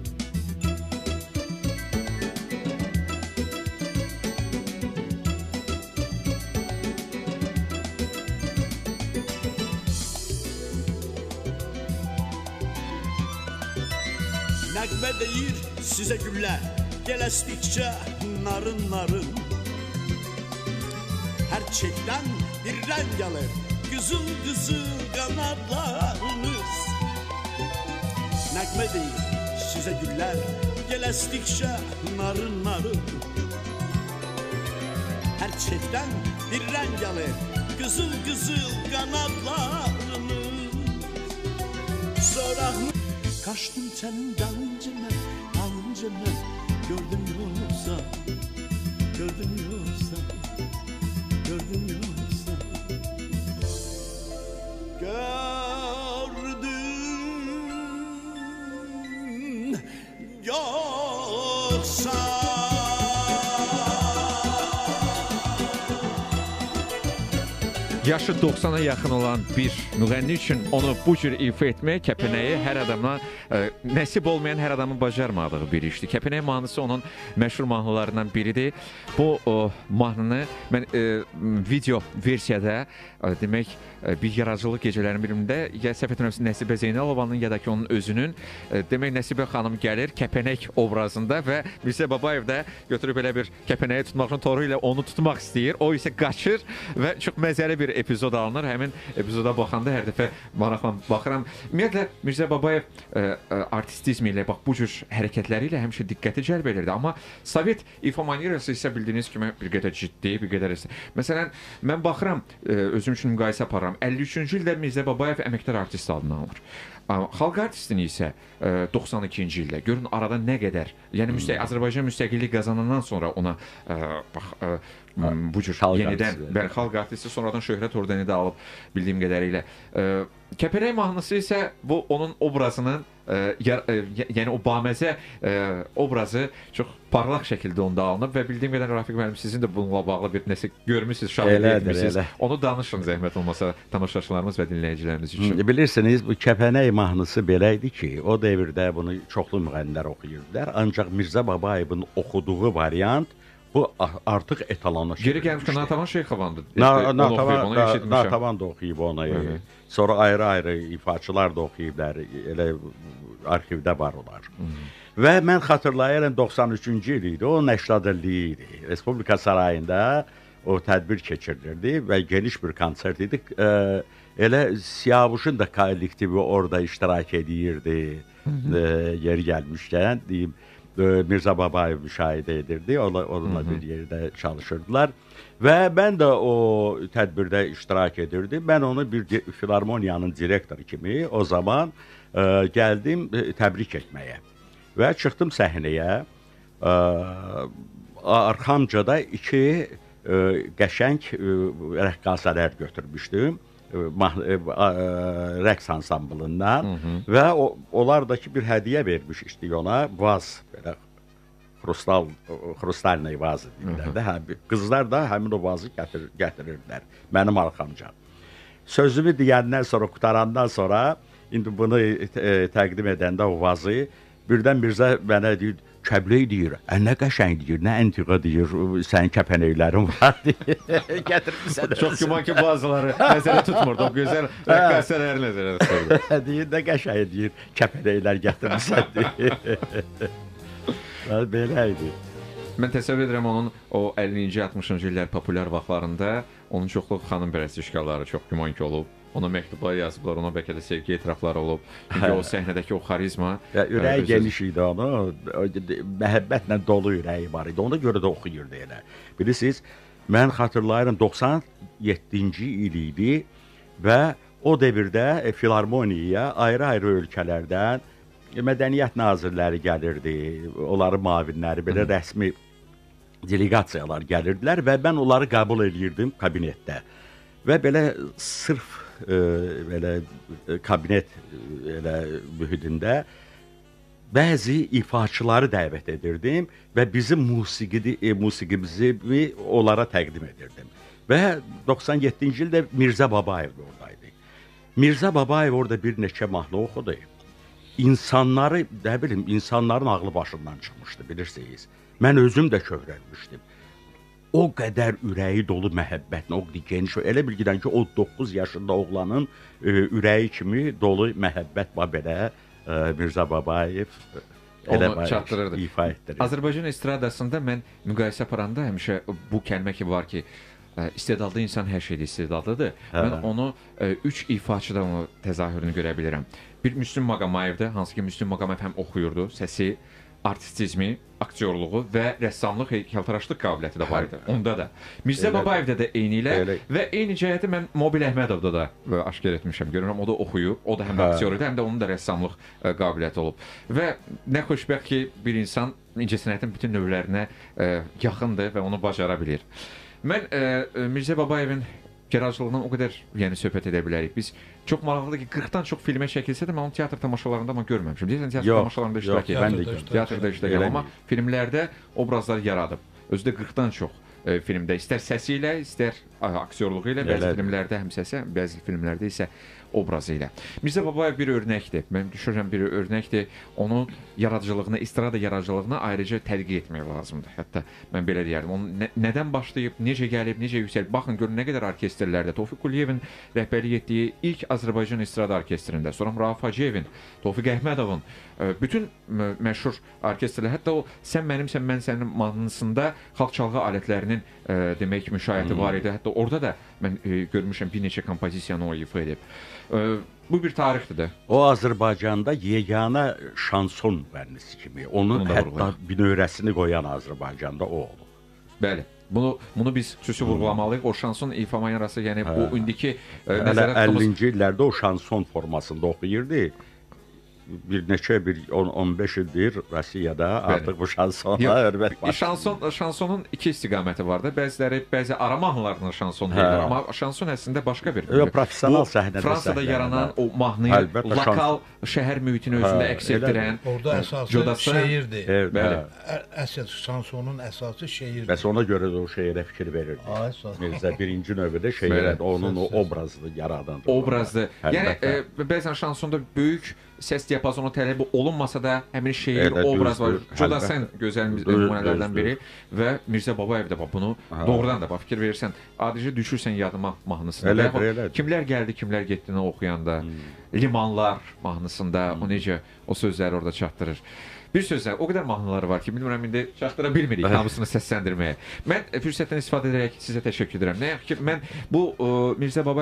Nəğmə deyir sizə güllər, gələsdikcə narın narın. Hər çiçəkdən bir rəng alır, qızıl qızıl qanadlarınız. Nəğmə deyir sizə güllər, gələsdikcə narın narın. Hər çiçəkdən bir rəng alır, qızıl qızıl qanadlarınız. Sorağını kaçtım senin dalınca mən, dalınca mən gördüm yoxsa, gördüm yoxsa, gördüm yoxsa. Gördüm yoxsa. Yaşı doxsana yaxın olan bir müğənni üçün onu bu cür ifa etmək, Kəpənəyi hər adamla e, nəsib olmayan hər adamın bacarmadığı bir işdir. Kəpənəyi mahnısı onun məşhur mahnılarından biridir. Bu o, mahnını mən e, video versiyada e, demək e, bir yaradıcılıq gecələrinin birində ya səhv etmirəmsə Nəsibə Zeynalovanın ya da ki onun özünün e, demək Nəsibə xanım gəlir kəpənək obrazında və Mirzə Babayev də götürüb elə bir kəpənəyi tutmaq üçün toru ilə onu tutmaq istəyir. O isə qaçır və çox məzəli bir epizod alınır. Həmin epizoda baxanda hər dəfə maraqla baxıram. Ümumiyyətlə Mirzə Babayev ə, ə, artistizmi ilə, bax bu cür hərəkətləri ilə həmişə diqqəti cəlb edirdi. Amma Sovet ifa manyerası isə bildiyiniz kimi bir qədər ciddi, bir qədər isə. Məsələn, mən baxıram, ə, özüm üçün müqayisə aparıram. əlli üçüncü ildə Mirzə Babayev əməkdar artist adını alır. Xalq artistini isə ə, doxsan ikinci ildə. Görün arada nə qədər. Yəni müstəq Azərbaycan müstəqillik qazanandan sonra ona ə, bax ə, bu cür xalq yenidən bəli xalq artisti sonradan şöhrət ordeni də alıb bildiyim qədərilə. Ə, Kəpənək mahnısı isə bu onun obrazının ə, yar, ə, yəni o baməzə ə, obrazı çox parlaq şəkildə onda alınıb və bildiyim qədər Rafiq müəllim sizin də bununla bağlı bir nəsə görmüsünüz, şahid etmisiniz. Onu danışın zəhmət olmasa tamaşaçılarımız və dinləyicilərimiz üçün. Hı, bilirsiniz, bu Kəpənək mahnısı belə idi ki, o dövrdə bunu çoxlu müğənnilər oxuyurdular. Ancaq Mirzə Babayevin oxuduğu variant bu artıq etalona çevrilmişdi. Geri gəlmişkən Natavan Şeyxovandı. Natavan da oxuyub onu. Sonra ayrı-ayrı ifaçılar da oxuyublar. Elə arxivdə var olar. Və mən xatırlayıram doxsan üçüncü il idi. O nəşrədilliyi idi. Respublika sarayında o tədbir keçirilirdi və geniş bir konsert idi. Elə Siyavuşun da kollektivi orada iştirak edirdi. E, yeri gəlmişkən deyim, e, Mirzə Babayev müşahidə edirdi. Onunla, onunla Hı -hı. bir yerdə çalışırdılar. Və mən də o tədbirdə iştirak edirdim. Mən onu bir filarmoniyanın direktoru kimi o zaman e, gəldim e, təbrik etməyə. Və çıxdım səhnəyə. E, arxamcada iki e, qəşəng e, rəqqasələr götürmüşdüm. Rəqs ansamblından Hı -hı. və o, onlar da ki bir hədiyyə vermiş işte ona, vaz, belə xrustal, xrustalnay vazı deyirlər də. Hə, qızlar da həmin o vazı gətir, gətirirdilər mənim arxamca. Sözümü deyəndən sonra, qutarandan sonra, indi bunu e, təqdim edəndə o vazı, birdən Mirzə mənə deyir, Kəbləy deyir, nə qəşəng deyir, nə əntiqa deyir, sənin kəpənəklərin var deyir, gətirmişsən. Çox güman ki, bazıları nəzərə tutmurdu, o gözəl rəqqasələri nəzərə tuturdu. Deyir, nə qəşəng deyir, kəpənəklər gətirmişsən deyir. Belə idi. Mən təsəvvür edirəm onun o əllinci altmışıncı illər populyar vaxtlarında onun çoxlu xanım pərəstişkarları çox güman ki olub. Ona məktublar yazıblar, ona bəlkə də sevgi etirafları olub. Çünki o səhnədəki o xarizma... Ya, ürəyi geniş idi onu, məhəbbətlə dolu ürəyi var idi, ona görə də oxuyurdu elə. Bilirsiniz, mən xatırlayıram, doxsan yeddinci il idi və o devirdə e, filarmoniyaya ayrı-ayrı ölkələrdən mədəniyyət nazirləri gəlirdi, onların mavinləri, belə Hı. rəsmi delegasiyalar gəlirdilər və mən onları qəbul edirdim kabinetdə. Və belə sırf e, belə kabinet elə mühitində bəzi ifaçıları dəvət edirdim və bizim musiqi e, musiqimizi onlara təqdim edirdim. Və doxsan yeddinci ildə Mirzə Babayev oradaydı. Mirzə Babayev orada bir neçə mahnı oxudu. İnsanları, nə bilim, insanların ağlı başından çıxmışdı, bilirsiniz. Mən özüm də kövrəlmişdim. O qədər ürəyi dolu məhəbbətlə, o geniş, elə bilgirəm ki, o doqquz yaşında oğlanın e, ürəyi kimi dolu məhəbbət var belə e, Mirzə Babayev onu çatdırırdı. İfa etdirir. Azərbaycan estradasında mən müqayisə aparanda həmişə bu kəlmə ki var ki, istedadlı insan hər şeydə istedadlıdır. Hə. Mən onu ə, üç ifaçıda onu təzahürünü görə bilirəm. Bir Müslüm Maqamayevdir, hansı ki Müslüm Maqaməyev həm oxuyurdu, səsi, artistizmi, aktyorluğu və rəssamlıq, heykəltaraşlıq qabiliyyəti də var idi. Onda da. Mirzə Babayevdə də eyni ilə elə. Və eyni cəhəti mən Mobil Əhmədovda da aşkar etmişəm. Görürəm, o da oxuyub, o da həm də aktyor idi, həm də onun da rəssamlıq ə, qabiliyyəti olub. Və nə xoşbəxt ki, bir insan incəsənətin bütün növlərinə ə, yaxındır və onu bacara bilir. Mən ə, Mirzə Babayevin yaradıcılığından o qədər yəni söhbət edə bilərik. Biz çox maraqlıdır ki, qırxdan çox filmə çəkilsə də mən onu teatr tamaşalarında amma görməmişəm. Deyirsən, teatr yox, tamaşalarında iştirak edirəm. Teatrda iştirak edirəm, amma filmlərdə obrazlar yaradıb. Özü də qırxdan çox ə, filmdə, istər səsi ilə, istər ə, aktyorluğu ilə, bəzi Elədir. filmlərdə həm səsi, bəzi filmlərdə isə obrazı ilə. Mirzə Babayev bir örnəkdir. Mən düşünürəm bir örnəkdir. Onun yaradıcılığına, estrada yaradıcılığına ayrıca tədqiq etmək lazımdır. Hətta mən belə deyərdim. Onun nə, nədən başlayıb, necə gəlib, necə yüksəlib. Baxın, görün nə qədər orkestrlərdə. Tofiq Quliyevin rəhbərlik etdiyi ilk Azərbaycan estrada orkestrində, sonra Rauf Hacıyevin, Tofiq Əhmədovun, bütün məşhur orkestrlər, hətta o Sən mənim, sən mən sənin mahnısında xalq çalğı alətlərinin ə, demək müşayiəti var idi. Hətta orada da mən ə, görmüşəm bir neçə kompozisiyanı o ifa edib. Ə, bu bir tarixdir də. O Azərbaycanda yeganə şanson bənlisi kimi. Onun hətta binövrəsini qoyan Azərbaycanda o olub. Bəli. Bunu bunu biz xüsusi vurğulamalıyıq. O şanson ifa manierası, yəni hə. o indiki ə, nəzərə tutduğumuz əllinci illərdə o şanson formasında oxuyurdu. Bir neçə, bir on on beş ildir Rusiyada artıq bu şansona hörmət var. Şanson, şansonun iki istiqaməti var da. Bəziləri, bəzi ara mahnılarına şanson deyirlər, amma şanson əslində başqa bir. Yox, professional səhnədə. Fransada yaranan o mahnıyı Əlbəttə, lokal şans... şəhər mühitini özündə əks etdirən. Orada əsası şeirdir. Evet, bəli. Əsas şansonun əsası şeirdir. Bəs ona görə də o şeirə fikir verirdi. Mirzə birinci növbədə şeirə onun o obrazını yaradan. Obrazdır. Yəni e, bəzən şansonda böyük səs diapazonu tələbi olunmasa da həmin şeir, Elə, obraz var. Jodasen gözəl nümunələrdən biri və Mirzə Babayev də bunu ha. doğrudan da bax fikir verirsən, adicə düşürsən yadıma mahnısında. Elədir, elədir. Kimlər gəldi, kimlər getdiyini oxuyanda, hmm. Limanlar mahnısında hmm. o necə o sözləri orada çatdırır. Bir sözlə, o qədər mahnıları var ki, bilmirəm, indi çatdıra bilmirik hamısını səsləndirməyə. Mən fürsətdən istifadə edərək sizə təşəkkür edirəm. Nə ki, mən bu ə, Mirzə Babayevə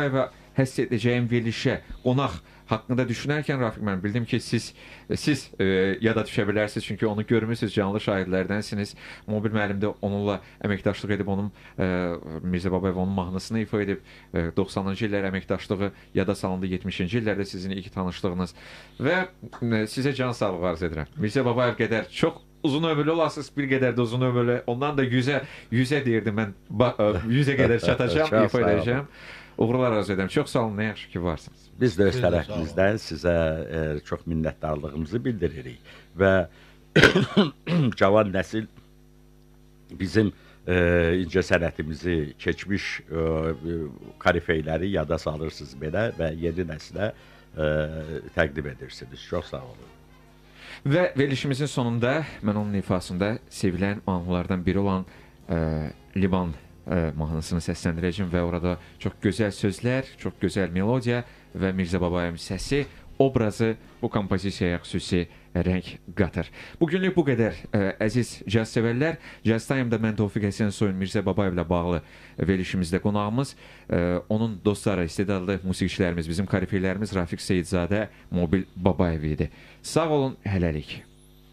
həsr edəcəyim verilişə, qonaq haqqında düşünərkən Rafiq müəllim, bildim ki, siz siz e, yada düşə bilərsiniz, çünki onu görmüsünüz, canlı şahidlərdənsiniz. Mobil müəllim də onunla əməkdaşlıq edib, onun e, Mirzə Babayev onun mahnısını ifa edib, e, doxsanıncı illər əməkdaşlığı yada salındı, yetmişinci illərdə sizin ilk tanışlığınız və e, sizə can sağlığı arz edirəm. Mirzə Babayev qədər çox uzun ömürlü olasınız, bir qədər də uzun ömürlü. Ondan da yüzə, yüzə deyirdim mən, yüzə qədər çatacağım, ifa edəcəm. Uğurlar arzu edirəm. Çox sağ olun, nə yaxşı ki varsınız. Biz də öz tərəfimizdən sizə e, çox minnətdarlığımızı bildiririk və cavan nəsil bizim e, incə sənətimizi, keçmiş e, karifeyləri yada salırsınız belə və yeni nəslə e, təqdim edirsiniz. Çox sağ olun. Və verilişimizin sonunda mən onun ifasında sevilən mahnılardan biri olan e, Liman e, mahnısını səsləndirəcəm və orada çox gözəl sözlər, çox gözəl melodiya və Mirzə Babayevin səsi, obrazı bu kompozisiyaya xüsusi rəng qatır. Bugünlük bu qədər ə, əziz caz sevərlər. Jazz Time-da mən Tofiq Həsənsoyun Mirzə Babayevlə bağlı verilişimizdə qonağımız, ə, onun dostları, istedadlı musiqiçilərimiz, bizim karifeylərimiz Rafiq Seyidzadə, Mobil Babayev idi. Sağ olun, hələlik.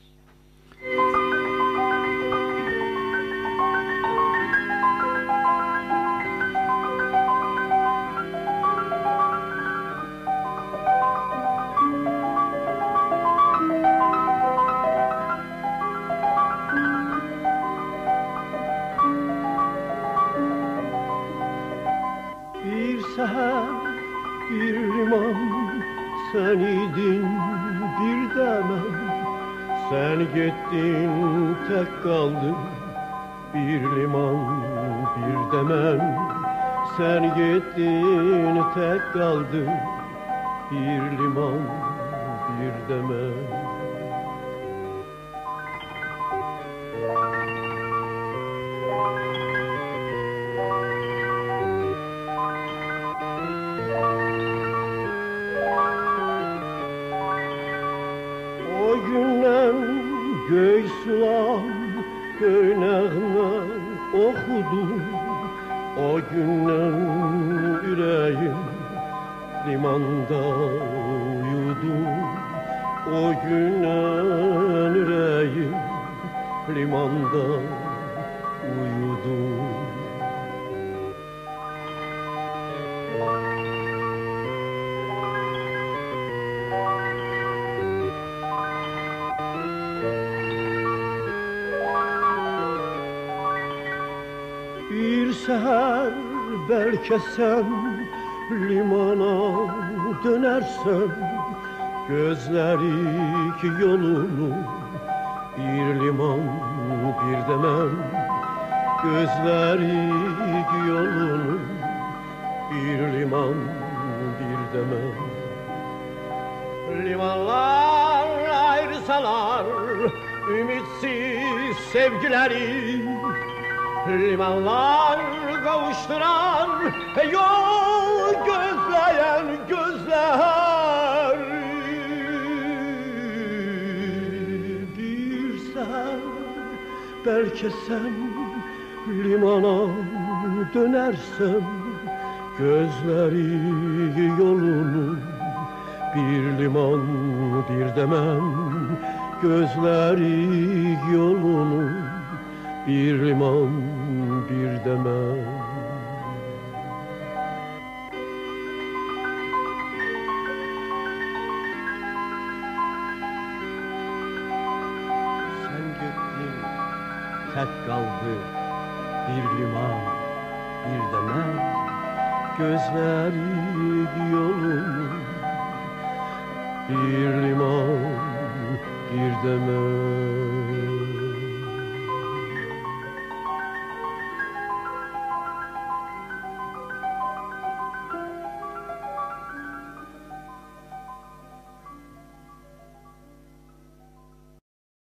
Bir liman sen idin bir demem, sen gittin tek kaldım. Bir liman bir demem, sen gittin tek kaldım. Bir liman bir demem. Göy sulam, göy nəğmə oxudum. O gündən ürəyim limanda uyudum. O gündən ürəyim limanda uyudum. Səhər bəlkə sən limana dönərsən, gözlərik yolunu bir liman bir demem. Gözlərik yolunu bir liman bir demem. Limanlar ayrısalar ümitsiz sevgiləri, limanlar kavuşturan yol gözleyen gözler. Bir sen, belki sen limana dönersen, gözleri yolunu bir liman bir demem. Gözleri yolunu bir liman bir demem. Sen gittin, tek kaldı bir liman bir demem. Gözleri yolunu bir liman bir demem.